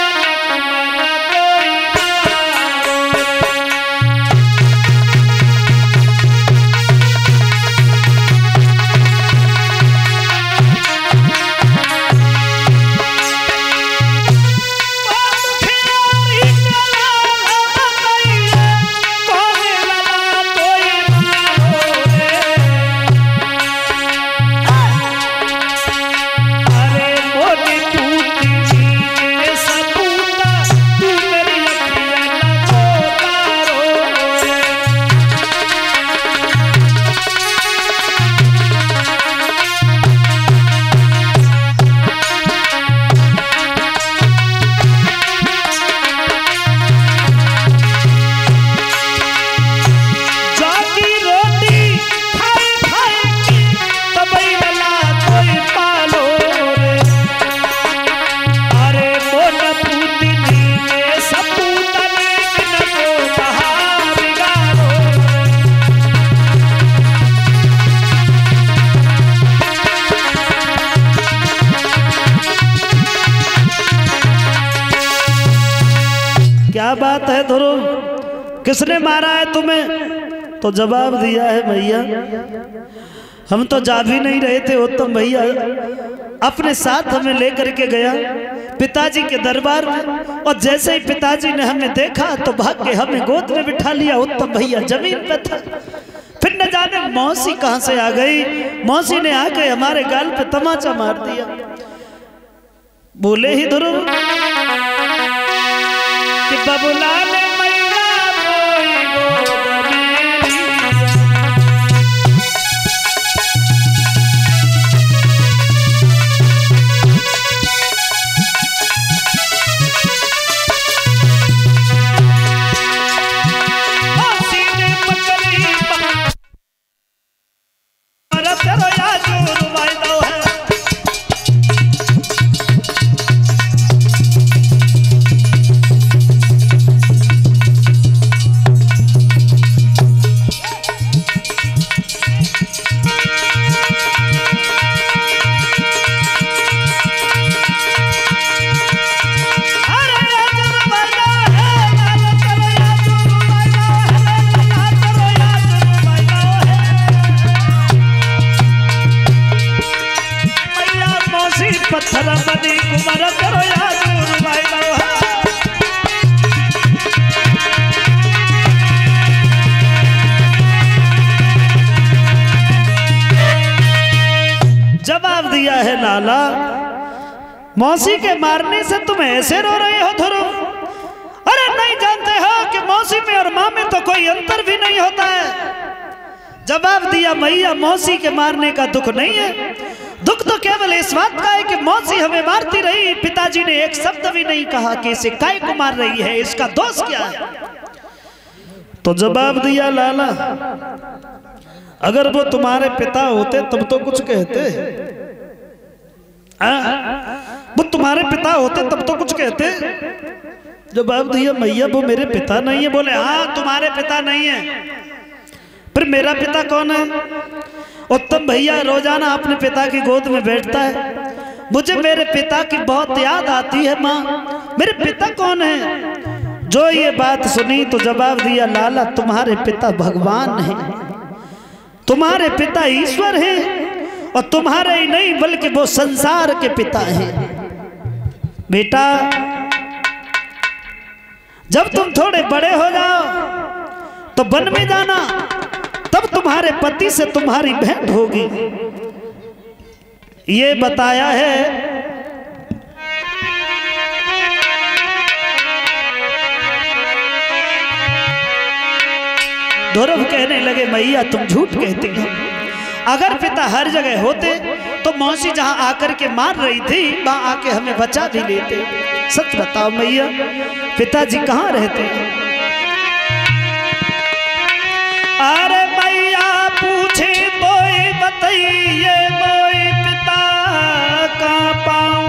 क्या बात है ध्रुव, किसने मारा है तुम्हें? तो जवाब दिया है भैया हम तो जा भी नहीं रहे थे, उत्तम भैया अपने साथ हमें लेकर के गया पिताजी के दरबार में और जैसे ही पिताजी ने हमें देखा तो भाग के हमें गोद में बिठा लिया। उत्तम भैया जमीन पे था, फिर न जाने मौसी कहां से आ गई, मौसी ने आके हमारे गाल पे तमाचा मार दिया। बोले ही ध्रुव कि बबुला ने मैया रोई गोद में मौसी ने पकड़ी पर तेरा याद रुवाई दो है। दिया है लाला, मौसी के मारने से तुम ऐसे रो रहे हो ध्रुव? अरे नहीं जानते हो कि मौसी में और माँ में तो कोई अंतर भी नहीं होता है। जवाब दिया मैया, मौसी के मारने का दुख नहीं है, दुख तो केवल इस बात का है कि मौसी हमें मारती रही, पिताजी ने एक शब्द भी नहीं कहा कि इसे काय को मार रही है, इसका दोष क्या है। तो जवाब दिया लाला, अगर वो तुम्हारे पिता होते तब तो कुछ कहते, वो तुम्हारे पिता होते तब तो कुछ कहते। जवाब दिया मैया, वो मेरे पिता नहीं है। बोले हाँ तुम्हारे पिता नहीं है, फिर मेरा पिता कौन है? उत्तम भैया रोजाना अपने पिता की गोद में बैठता है, मुझे मेरे पिता की बहुत याद आती है माँ, मेरे पिता कौन है? जो ये बात सुनी तो जवाब दिया लाला, तुम्हारे पिता भगवान हैं, तुम्हारे पिता ईश्वर हैं, और तुम्हारे ही नहीं बल्कि वो संसार के पिता हैं। बेटा जब तुम थोड़े बड़े हो जाओ तो वन में जाना, तब तुम्हारे पति से तुम्हारी भेंट होगी। ये बताया है। ध्रुव कहने लगे मैया तुम झूठ कहती हो, अगर पिता हर जगह होते तो मौसी जहां आकर के मार रही थी वहां आके हमें बचा भी लेते। सच बताओ मैया, पिताजी कहाँ रहते हैं? अरे मैया पूछे तो बताइए, मोई पिता कहाँ पाऊं,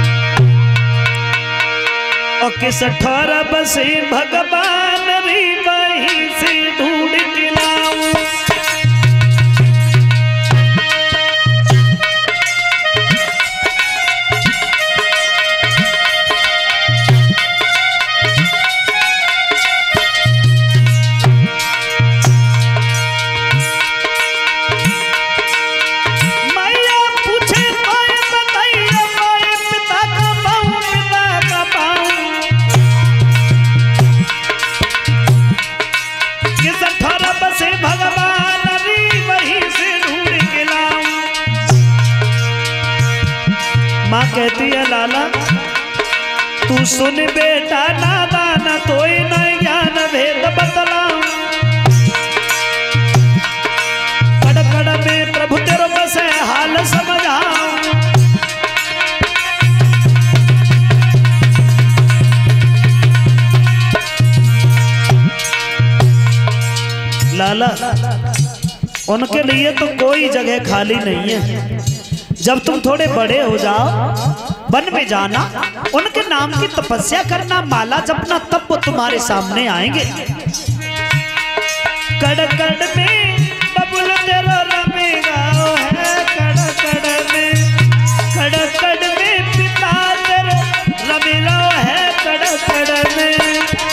और किस ठोर बसे भगवान री वहीं से ढूंढ के लाऊं। माँ कहती है लाला तू सुन बेटा, नादान तोई न ज्ञान भेद बतलाऊं, कड़ कड़ में प्रभु तेरो बसे हाल समझाऊं। लाला उनके लिए तो कोई जगह खाली नहीं है, जब तुम थोड़े बड़े हो जाओ वन में जाना, उनके नाम की तपस्या करना, माला जपना, तब वो तुम्हारे सामने आएंगे। कड़ कड़ में बबुल तेरा रमेगा है, कड़ कड़ में पिता तेरा रमेगा है, कड़ कड़ में।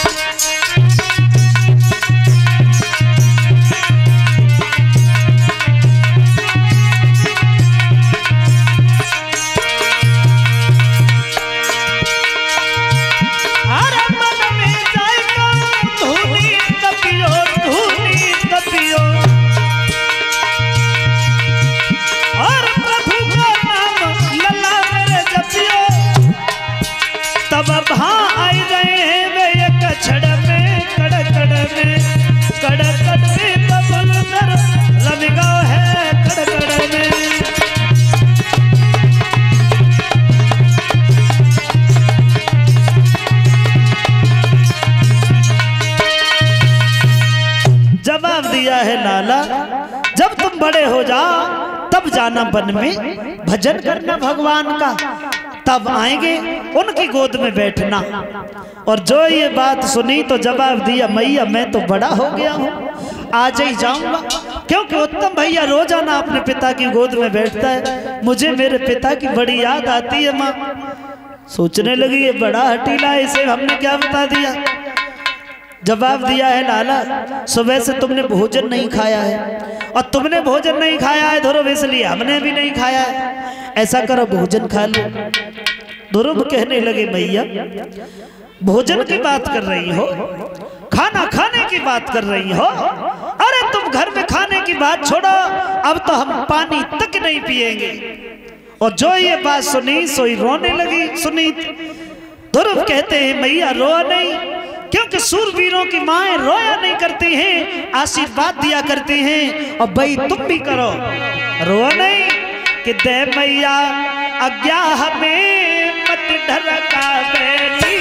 जवाब दिया है लाला, जब तुम बड़े हो जाओ तब जाना वन में भजन करना भगवान का, तब आएंगे उनकी गोद में बैठना। और जो ये बात सुनी तो जवाब दिया मैया मैं तो बड़ा हो गया हूँ, आज ही जाऊंगा, क्योंकि उत्तम भैया रोजाना अपने पिता की गोद में बैठता है, मुझे मेरे पिता की बड़ी याद आती है। माँ सोचने लगी ये बड़ा हटीला है, इसे हमने क्या बता दिया। जवाब दिया है लाला सुबह से तुमने भोजन नहीं खाया है, और तुमने भोजन नहीं खाया है ध्रुव, इसलिए हमने भी नहीं खाया है, ऐसा करो भोजन खा लो। ध्रुव कहने लगे मैया भोजन की बात कर रही हो, खाना खाने की बात कर रही हो? अरे तुम घर में खाने की बात छोड़ो, अब तो हम पानी तक नहीं पिएंगे। और जो ये बात सुनी सोई रोने लगी सुनीत। ध्रुव कहते हैं मैया रोआ नहीं, क्योंकि सूरवीरों की माएं रोया नहीं करती हैं, आशीर्वाद दिया करती हैं। और भाई तुम भी करो, रोआ नहीं कि दे मैया आज्ञा हमें मत ढरका बेटी।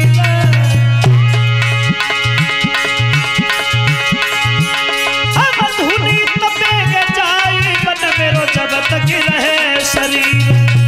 हम धुनी तपे के जाई बन मेरो जब तक रहे शरीर।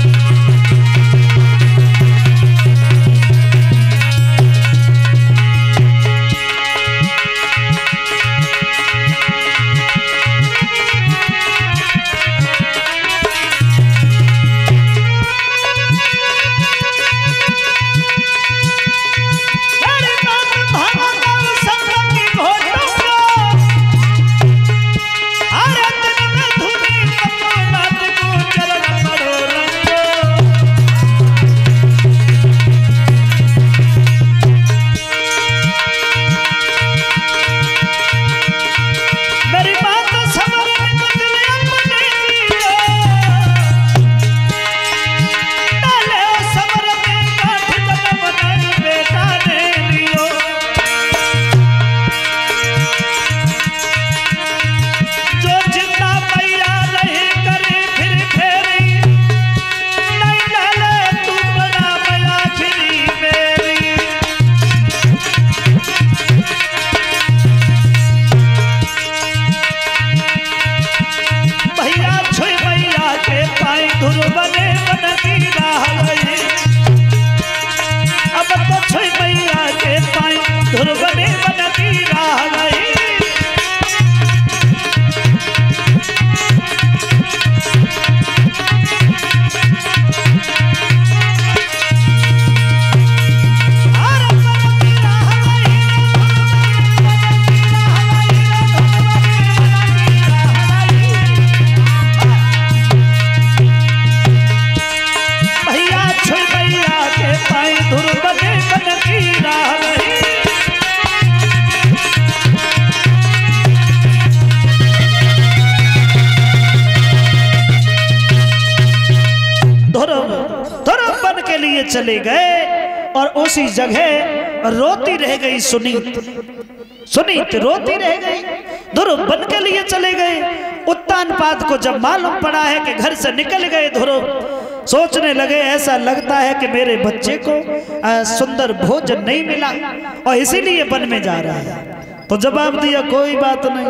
चले गए और उसी जगह रोती रह गई सुनीत। सुनीत रोती रह गई, ध्रुव बन के लिए चले गए। उत्तानपाद को जब मालूम पड़ा है कि घर से निकल गए ध्रुव, सोचने लगे ऐसा लगता है कि मेरे बच्चे को सुंदर भोजन नहीं मिला और इसीलिए वन में जा रहा है। तो जवाब दिया कोई बात नहीं,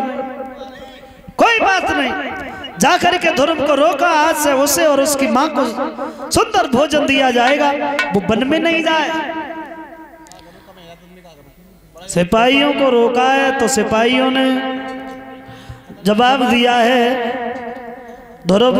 कोई बात नहीं। जाकर के ध्रुव को रोका, हाथ से उसे और उसकी मां को सुंदर भोजन दिया जाएगा, वो वन में नहीं जाए। सिपाहियों को रोका है तो सिपाहियों ने जवाब दिया है, ध्रुव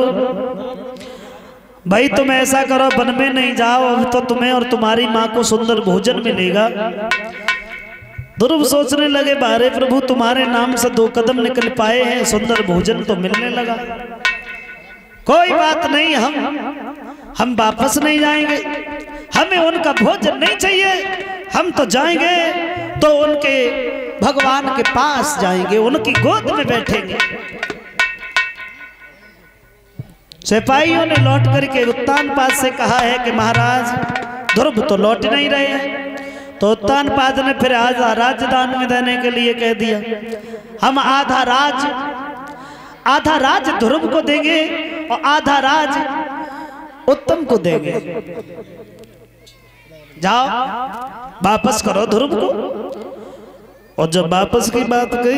भाई तुम ऐसा करो, वन में नहीं जाओ, अब तो तुम्हें और तुम्हारी मां को सुंदर भोजन मिलेगा। ध्रुव सोचने लगे बारे प्रभु तुम्हारे नाम से 2 कदम निकल पाए हैं, सुंदर भोजन तो मिलने लगा। कोई बात नहीं, हम वापस नहीं जाएंगे, हमें उनका भोजन नहीं चाहिए। हम तो जाएंगे तो उनके भगवान के पास जाएंगे, उनकी गोद में बैठेंगे। सिपाहियों ने लौट करके उत्तानपाद से कहा है कि महाराज ध्रुव तो लौट नहीं रहे हैं। तो उत्तानपाद ने फिर आधा राजदान में देने के लिए कह दिया, हम आधा राज ध्रुव को देंगे और आधा राज उत्तम को देंगे। जाओ वापस करो ध्रुव को। और जब वापस की बात कही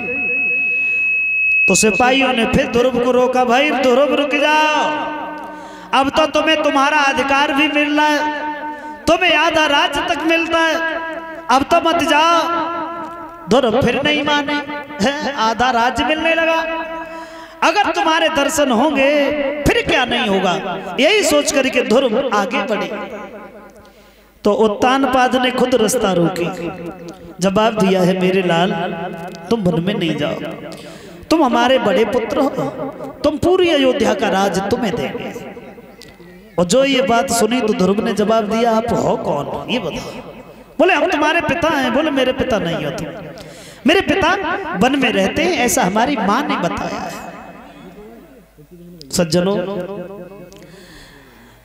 तो सिपाहियों ने फिर ध्रुव को रोका, भाई ध्रुव रुक जाओ, अब तो तुम्हें तुम्हारा अधिकार भी मिल रहा है, तुम्हें आधा राज्य तक मिलता है, अब तो मत जाओ। ध्रुव फिर नहीं माने, आधा राज्य मिलने लगा, अगर तुम्हारे दर्शन होंगे फिर क्या नहीं होगा, यही सोच करके ध्रुव आगे बढ़े। तो उत्तानपाद ने खुद रास्ता रोकी, जवाब दिया है मेरे लाल तुम वन में नहीं जाओ, तुम हमारे बड़े पुत्र हो, तुम पूरी अयोध्या का राज तुम्हें देंगे। और जो ये बात सुनी तो ध्रुव ने जवाब दिया आप हो कौन ये बताओ। बोले हम तुम्हारे पिता हैं। बोले मेरे पिता नहीं हो तुम, मेरे पिता वन में रहते हैं, ऐसा हमारी मां ने बताया है। सज्जनों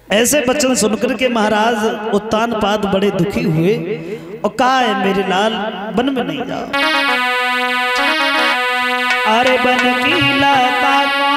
ऐसे वचन सुनकर के महाराज उत्तानपाद बड़े दुखी हुए और कहा है मेरे लाल वन में नहीं जाओ। अरे बन की लता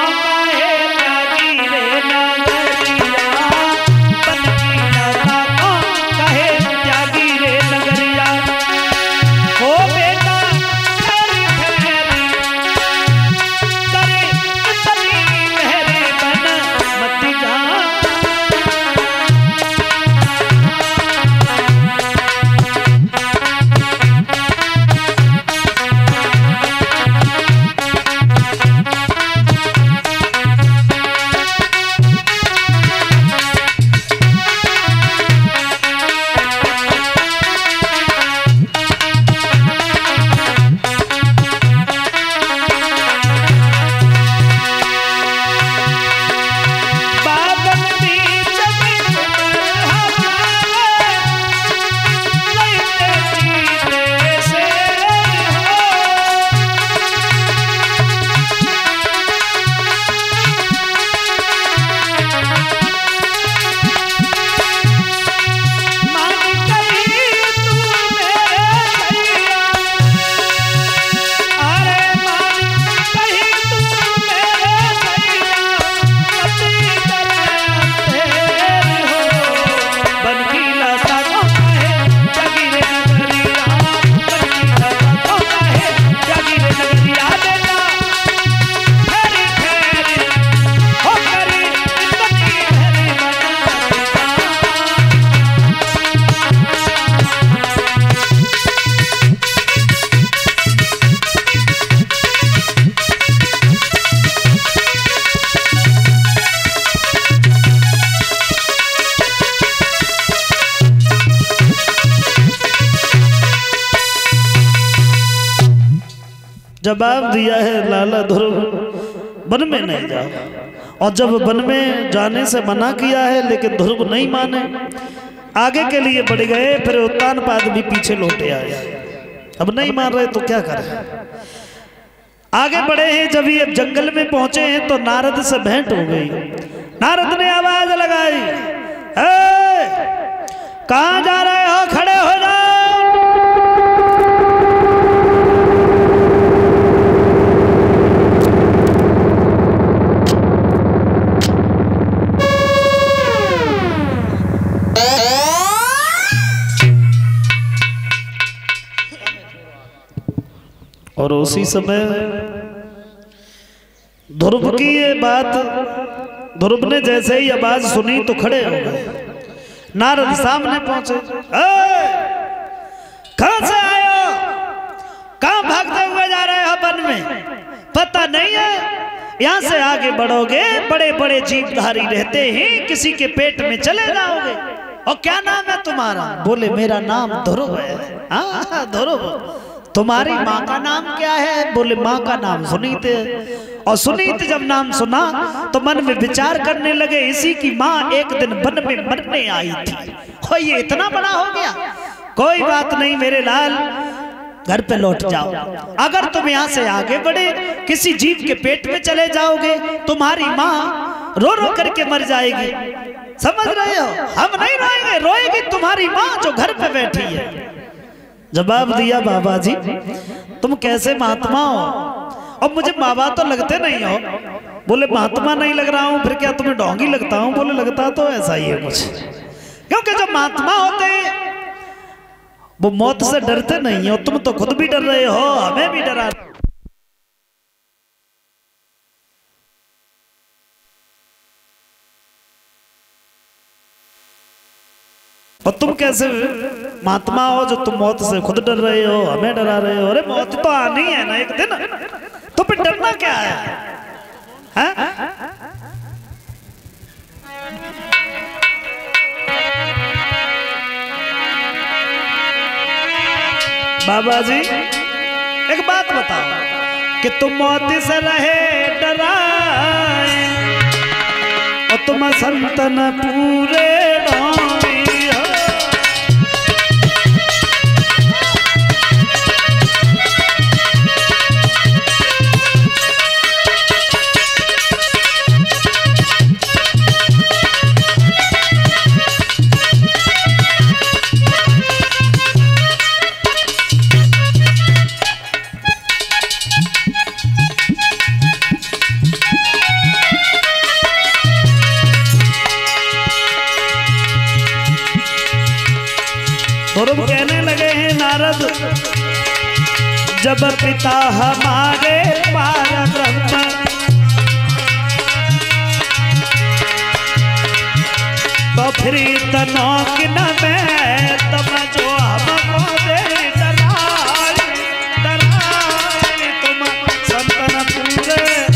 जवाब दिया है लाला ध्रुव वन में नहीं जाओ। और जब वन में जाने से मना किया है लेकिन ध्रुव नहीं माने, आगे के लिए बढ़ गए। फिर उत्तानपाद भी पीछे लौटे आए। अब नहीं मान रहे तो क्या करें। आगे बढ़े हैं, जब ये जंगल में पहुंचे हैं तो नारद से भेंट हो गई। नारद ने आवाज लगाई, कहां जा रहे हो, खड़े हो जाओ। और उसी समय ध्रुव की ये बात, ध्रुव ने जैसे ही आवाज सुनी तो खड़े हो गए। नारद सामने पहुंचे, कहां से आए हो, कहां भागते हुए जा रहे हो वन में, पता नहीं है यहां से आगे बढ़ोगे बड़े बड़े जीवधारी रहते हैं, किसी के पेट में चले जाओगे। और क्या नाम है तुम्हारा? बोले मेरा नाम ध्रुव है। हाँ ध्रुव। तुम्हारी माँ का नाम क्या है? बोले माँ का नाम सुनीत है। और सुनीत जब नाम सुना तो मन में विचार करने लगे, इसी की माँ एक दिन वन में मरने आई थी और ये इतना बड़ा हो गया। कोई बात नहीं मेरे लाल, घर पे लौट जाओ। अगर तुम यहाँ से आगे बढ़े किसी जीव के पेट में चले जाओगे, तुम्हारी माँ रो रो करके मर जाएगी। समझ रहे हो? हम नहीं रोएंगे, रोएगी तुम्हारी माँ जो घर पे बैठी है। जवाब दिया, बाबा जी तुम कैसे महात्मा हो, और मुझे बाबा तो लगते नहीं हो। बोले महात्मा नहीं लग रहा हूं, फिर क्या तुम्हें ढोंगी लगता हूं? बोले लगता तो ऐसा ही है कुछ, क्योंकि जब महात्मा होते वो मौत से डरते नहीं हो। तुम तो खुद भी डर रहे हो, हमें भी डरा। और तुम कैसे महात्मा हो जो तुम मौत से खुद डर रहे हो, हमें डरा रहे हो? अरे मौत तो आनी है ना एक दिन, तो फिर डरना क्या है? बाबा जी एक बात बताओ कि तुम मौत से रहे डराए और तुम संतन पूरे जब पिता हमारे पार ब्रह्म तो फिर तनों की न में तब जो हमको दे डराई डराई तुम संतन पूरे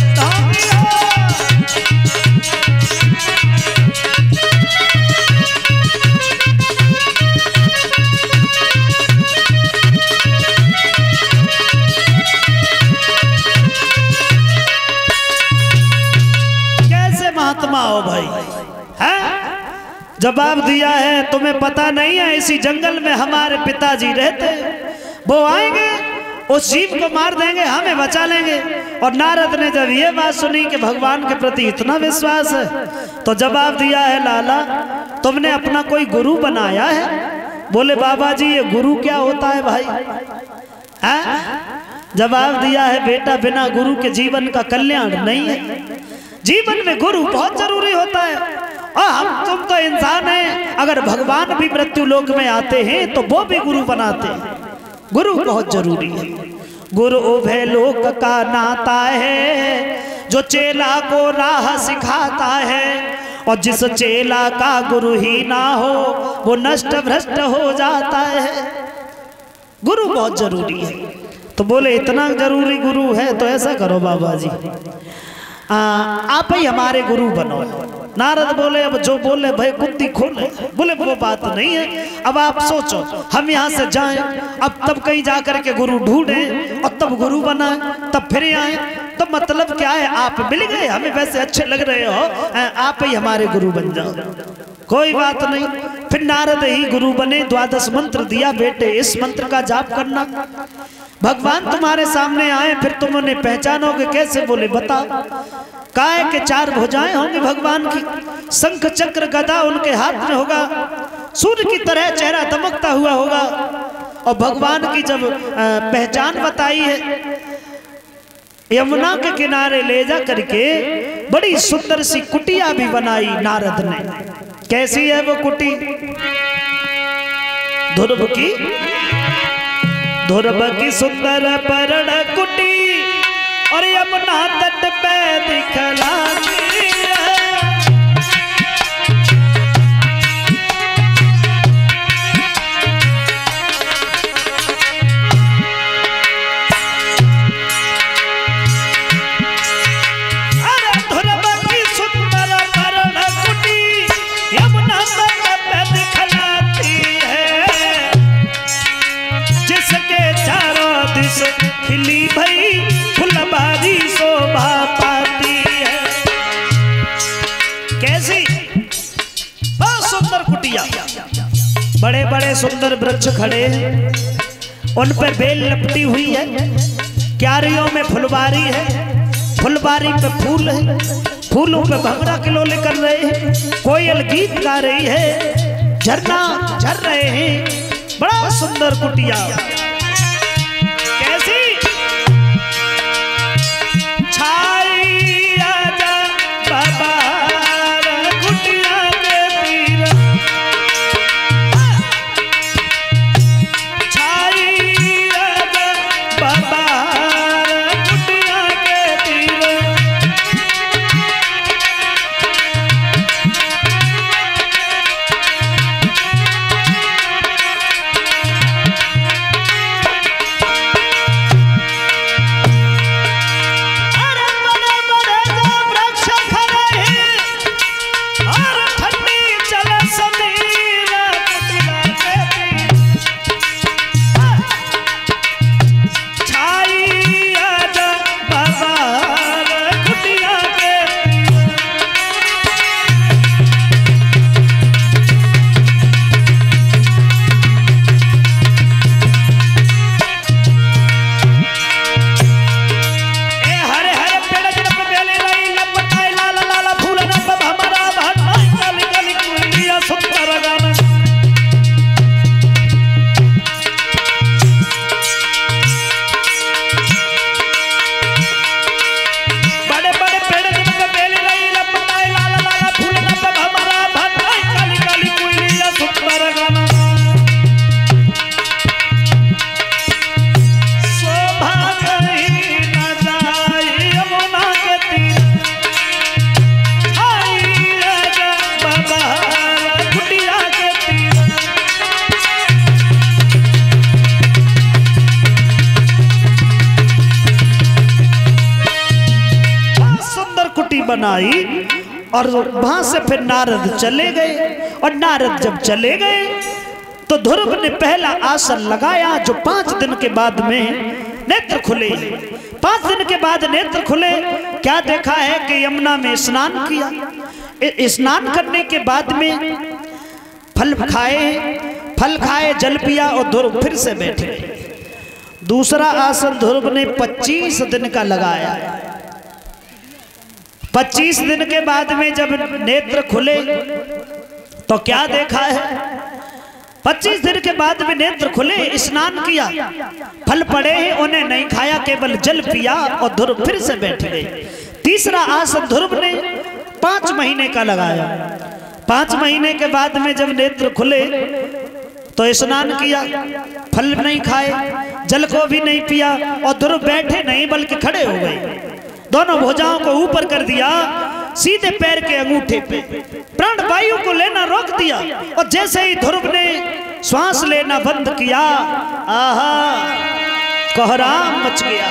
कैसे महात्मा हो भाई है? जवाब दिया है तुम्हें पता नहीं है इसी जंगल में हमारे पिताजी रहते, वो आएंगे उस जीव को मार देंगे हमें बचा लेंगे। और नारद ने जब ये बात सुनी कि भगवान के प्रति इतना विश्वास है तो जवाब दिया है लाला तुमने अपना कोई गुरु बनाया है? बोले बाबा जी ये गुरु क्या होता है भाई है? जवाब दिया है बेटा बिना गुरु के जीवन का कल्याण नहीं है, जीवन में गुरु बहुत जरूरी होता है। और हम तुम तो इंसान हैं, अगर भगवान भी मृत्यु लोक में आते हैं तो वो भी गुरु बनाते हैं। गुरु बहुत जरूरी है। गुरु उभय लोक का नाता है जो चेला को राह सिखाता है, और जिस चेला का गुरु ही ना हो वो नष्ट भ्रष्ट हो जाता है। गुरु बहुत जरूरी है। तो बोले इतना जरूरी गुरु है तो ऐसा करो बाबा जी आप ही हमारे गुरु बनो। नारद बोले अब जो बोले भाई कुत्ती खोले। बोले वो बात नहीं है, अब आप सोचो हम यहाँ से जाएं अब तब कहीं जाकर के गुरु ढूंढें और तब गुरु बनाए तब फिर आए, तो मतलब क्या है आप मिल गए हमें वैसे अच्छे लग रहे हो आप ही हमारे गुरु बन जाओ। कोई बात नहीं। फिर नारद ही गुरु बने। 12 मंत्र दिया बेटे इस मंत्र का जाप करना, भगवान तुम्हारे सामने आए फिर तुम उन्हें पहचानोगे कैसे? बोले बताओ। काय के 4 भुजाएं होंगी भगवान की, शंख चक्र गदा उनके हाथ में होगा, सूर्य की तरह चेहरा दमकता हुआ होगा। और भगवान की जब पहचान बताई है यमुना के किनारे ले जा करके बड़ी सुंदर सी कुटिया भी बनाई नारद ने। कैसी है वो कुटी? ध्रुव की सुंदर परण कुटी और यमुना तट पे दिखलाती है। अरे ध्रुव की सुंदर परण कुटी यमुना तट पे दिखलाती है, जिसके चारों दिश खिली भई फुलबारी शोभा पाती है। कैसी? बहुत सुंदर कुटिया, बड़े बड़े सुंदर वृक्ष खड़े हैं, उन पर बेल लपटी हुई है, क्यारियों में फुलबारी है, फुलबारी पे फूल है, फूलों पे भंगड़ा किलोले कर रहे हैं, कोयल गीत गा रही है, झरना झर रहे हैं। बड़ा सुंदर कुटिया। कैसी? छाई आजा बाबा कुटिया के तीर, छाई आजा बाबा कुटिया के तीर। बनाई और वहां से फिर नारद चले गए। और नारद जब चले गए तो ध्रुव ने पहला आसन लगाया, जो 5 दिन के बाद में नेत्र खुले। 5 दिन के बाद नेत्र खुले, क्या देखा है कि यमुना में स्नान किया। स्नान करने के बाद में फल खाए, जल पिया और ध्रुव फिर से बैठे। दूसरा आसन ध्रुव ने 25 दिन का लगाया। 25 दिन के बाद में जब नेत्र खुले तो क्या देखा है, 25 दिन के बाद में नेत्र खुले, स्नान किया, फल पड़े हैं उन्हें नहीं खाया, केवल जल पिया और ध्रुव फिर से बैठ गए। तीसरा आसन ध्रुव ने 5 महीने का लगाया। 5 महीने के बाद में जब नेत्र खुले तो स्नान किया, फल नहीं खाए, जल को भी नहीं पिया और ध्रुव बैठे नहीं बल्कि खड़े हो गए। दोनों भुजाओं को ऊपर कर दिया, सीधे पैर के अंगूठे पे प्राण वायु को लेना रोक दिया। और जैसे ही ध्रुव ने श्वास लेना बंद किया, आहा, कोहराम मच गया।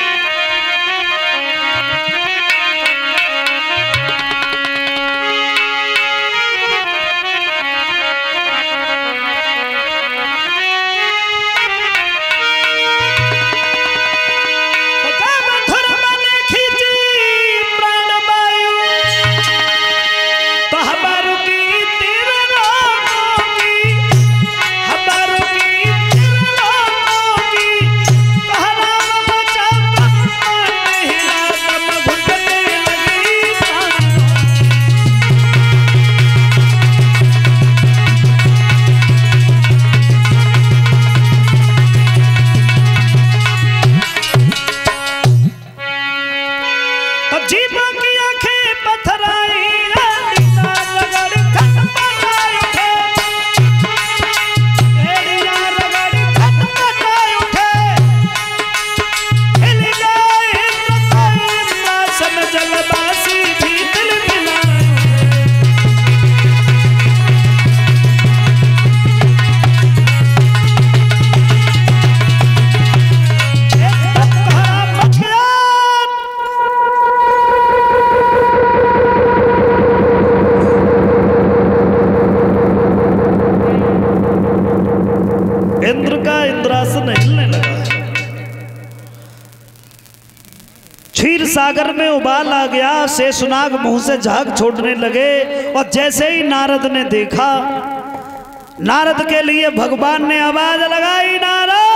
इंद्र का इंद्रासन हिलने लगा। क्षीर सागर में उबाल आ गया, शेषनाग मुंह से झाग छोड़ने लगे। और जैसे ही नारद ने देखा, नारद के लिए भगवान ने आवाज लगाई, नारद।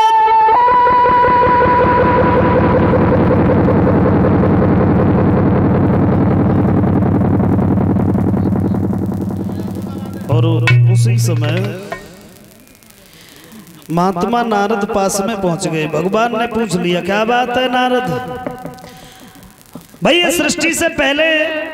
और उसी समय महात्मा नारद पास में पहुंच गए। भगवान ने पूछ लिया, क्या बात है नारद? भाई, ये सृष्टि से पहले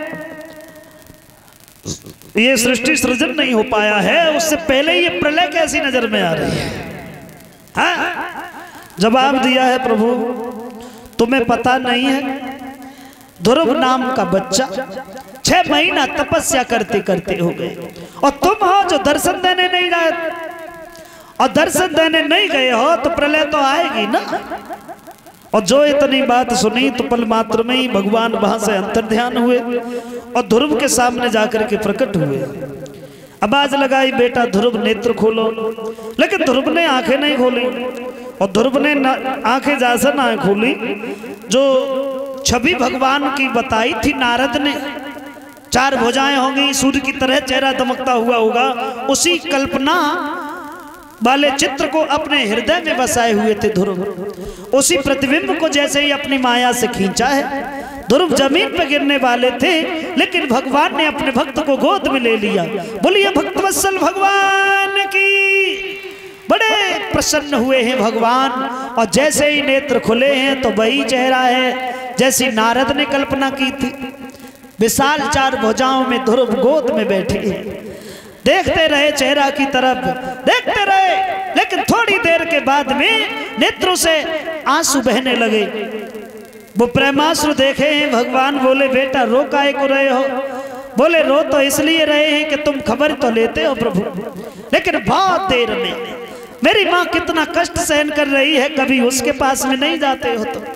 ये सृष्टि सृजन नहीं हो पाया है, उससे पहले ये प्रलय कैसी नजर में आ रही है? हाँ? जवाब दिया है प्रभु, तुम्हें पता नहीं है, ध्रुव नाम का बच्चा 6 महीना तपस्या करते करते हो गए, और तुम हो जो दर्शन देने नहीं गए, और दर्शन देने नहीं गए हो तो प्रलय तो आएगी ना। और जो इतनी बात सुनी तो पल मात्र में ही भगवान वहां से अंतर्ध्यान हुए और ध्रुव के सामने जाकर के प्रकट हुए। आवाज लगाई, बेटा ध्रुव नेत्र खोलो। लेकिन ध्रुव ने आंखें नहीं खोली, और ध्रुव ने आंखें जैसे ना खोली जो छवि भगवान की बताई थी नारद ने। 4 भुजाएं होंगी, सूर्य की तरह चेहरा दमकता हुआ होगा, उसी कल्पना वाले चित्र को अपने हृदय में बसाए हुए थे ध्रुव। उसी प्रतिबिंब को जैसे ही अपनी माया से खींचा है, ध्रुव जमीन पर गिरने वाले थे, लेकिन भगवान ने अपने भक्त को गोद में ले लिया। बोलिए भक्तवत्सल भगवान की। बड़े प्रसन्न हुए हैं भगवान, और जैसे ही नेत्र खुले हैं तो वही चेहरा है जैसी नारद ने कल्पना की थी। विशाल 4 भुजाओं में ध्रुव गोद में बैठे हैं। देखते रहे चेहरा की तरफ, देखते रहे, लेकिन थोड़ी देर के बाद में नेत्रों से आंसू बहने लगे। वो प्रेमाश्रु देखे हैं। भगवान बोले, बेटा रो काहे को रहे हो? बोले, रो तो इसलिए रहे हैं कि तुम खबर तो लेते हो प्रभु, लेकिन बहुत देर में मेरी माँ कितना कष्ट सहन कर रही है, कभी उसके पास में नहीं जाते हो तो।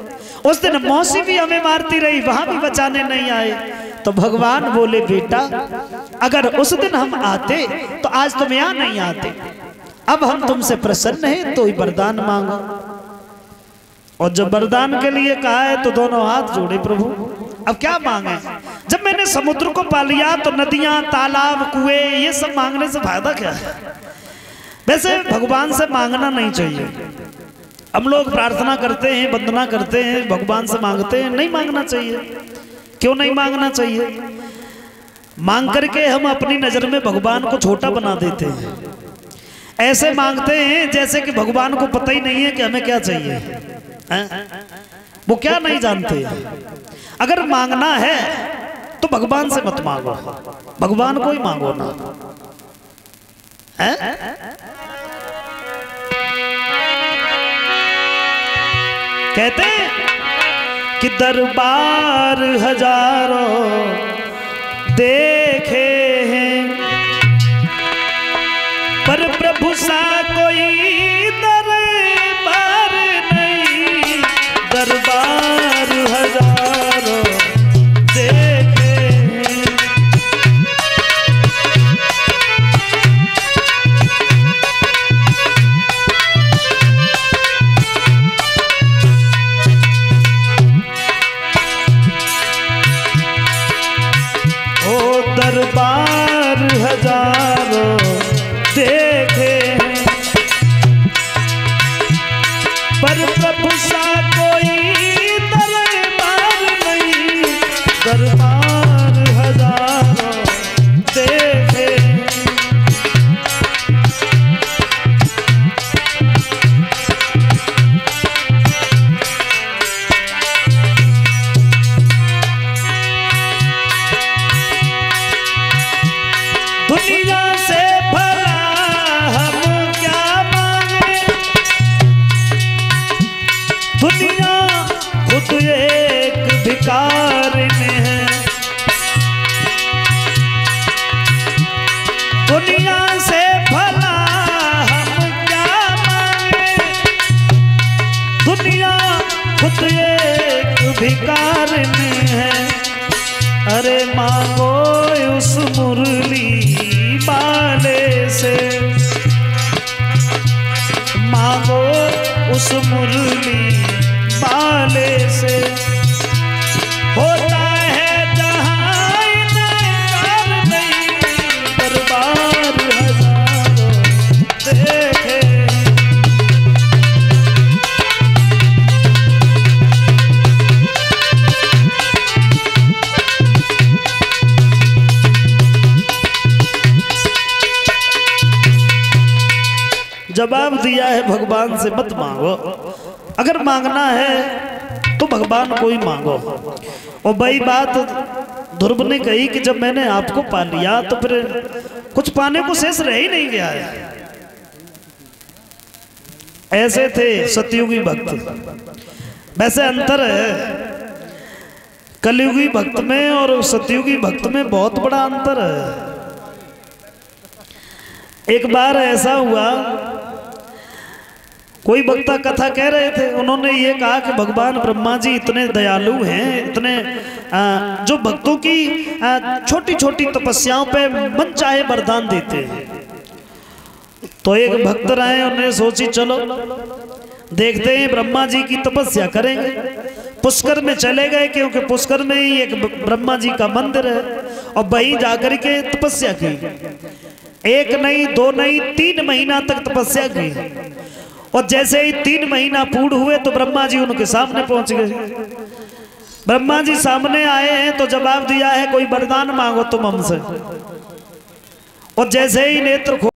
उस दिन मौसी भी हमें मारती रही, वहां भी बचाने नहीं आए। तो भगवान बोले बेटा अगर उस दिन हम आते तो आज तुम यहां नहीं आते। अब हम तुमसे प्रसन्न हैं तो ही वरदान मांगो। और जब वरदान के लिए कहा है तो दोनों हाथ जोड़े प्रभु अब क्या मांगे। जब मैंने समुद्र को पा लिया तो नदियां, तालाब, कुएं ये सब मांगने से फायदा क्या है। वैसे भगवान से मांगना नहीं चाहिए। हम लोग प्रार्थना करते हैं, वंदना करते हैं, भगवान से मांगते हैं, नहीं मांगना चाहिए। क्यों नहीं मांगना चाहिए? मांग करके हम अपनी नजर में भगवान को छोटा बना देते हैं। ऐसे मांगते हैं जैसे कि भगवान को पता ही नहीं है कि हमें क्या चाहिए है? वो क्या नहीं जानते। अगर मांगना है तो भगवान से मत मांगो, भगवान को ही मांगो ना है? कहते कि दरबार हजारों देखे हैं पर प्रभु सा कोई दरबार नहीं। दरबार हजारों देखे हैं ओ दरबार हजारों देखे हैं पर प्रभु सा कोई दरबार नहीं। दरबार हजारों देखे दुनिया से भला हम क्या मांगे। दुनिया खुद एक भिखारिन है। दुनिया से भला हम क्या मांगे। दुनिया खुद एक भिखारिन है। अरे मांगो उस मुरली वाले से, मांगो उस मुरली वाले से। होता है जहां इनकार नहीं। दरबार हजारों देखे जवाब दिया है भगवान से मत मांगो। अगर मांगना है तो भगवान को ही मांगो। और वही बात ध्रुव ने कही कि जब मैंने आपको पा लिया तो फिर कुछ पाने को शेष रह ही नहीं गया है। ऐसे थे सतयुगी भक्त। वैसे अंतर है कलयुगी भक्त में और सतयुगी भक्त में, बहुत बड़ा अंतर है। एक बार ऐसा हुआ कोई वक्ता कथा कह रहे थे, उन्होंने ये कहा कि भगवान ब्रह्मा जी इतने दयालु हैं, इतने जो भक्तों की छोटी छोटी तपस्याओं पे मन चाहे वरदान देते हैं। तो एक भक्त रहे, उन्होंने सोची चलो देखते हैं ब्रह्मा जी की तपस्या करेंगे। पुष्कर में चले गए क्योंकि पुष्कर में ही एक ब्रह्मा जी का मंदिर है और वहीं जाकर के तपस्या की। एक नहीं, दो नहीं, 3 महीना तक तपस्या की। और जैसे ही 3 महीना पूर्ण हुए तो ब्रह्मा जी उनके सामने पहुंच गए। ब्रह्मा जी सामने आए हैं तो जवाब दिया है कोई वरदान मांगो तुम हमसे। और जैसे ही नेत्र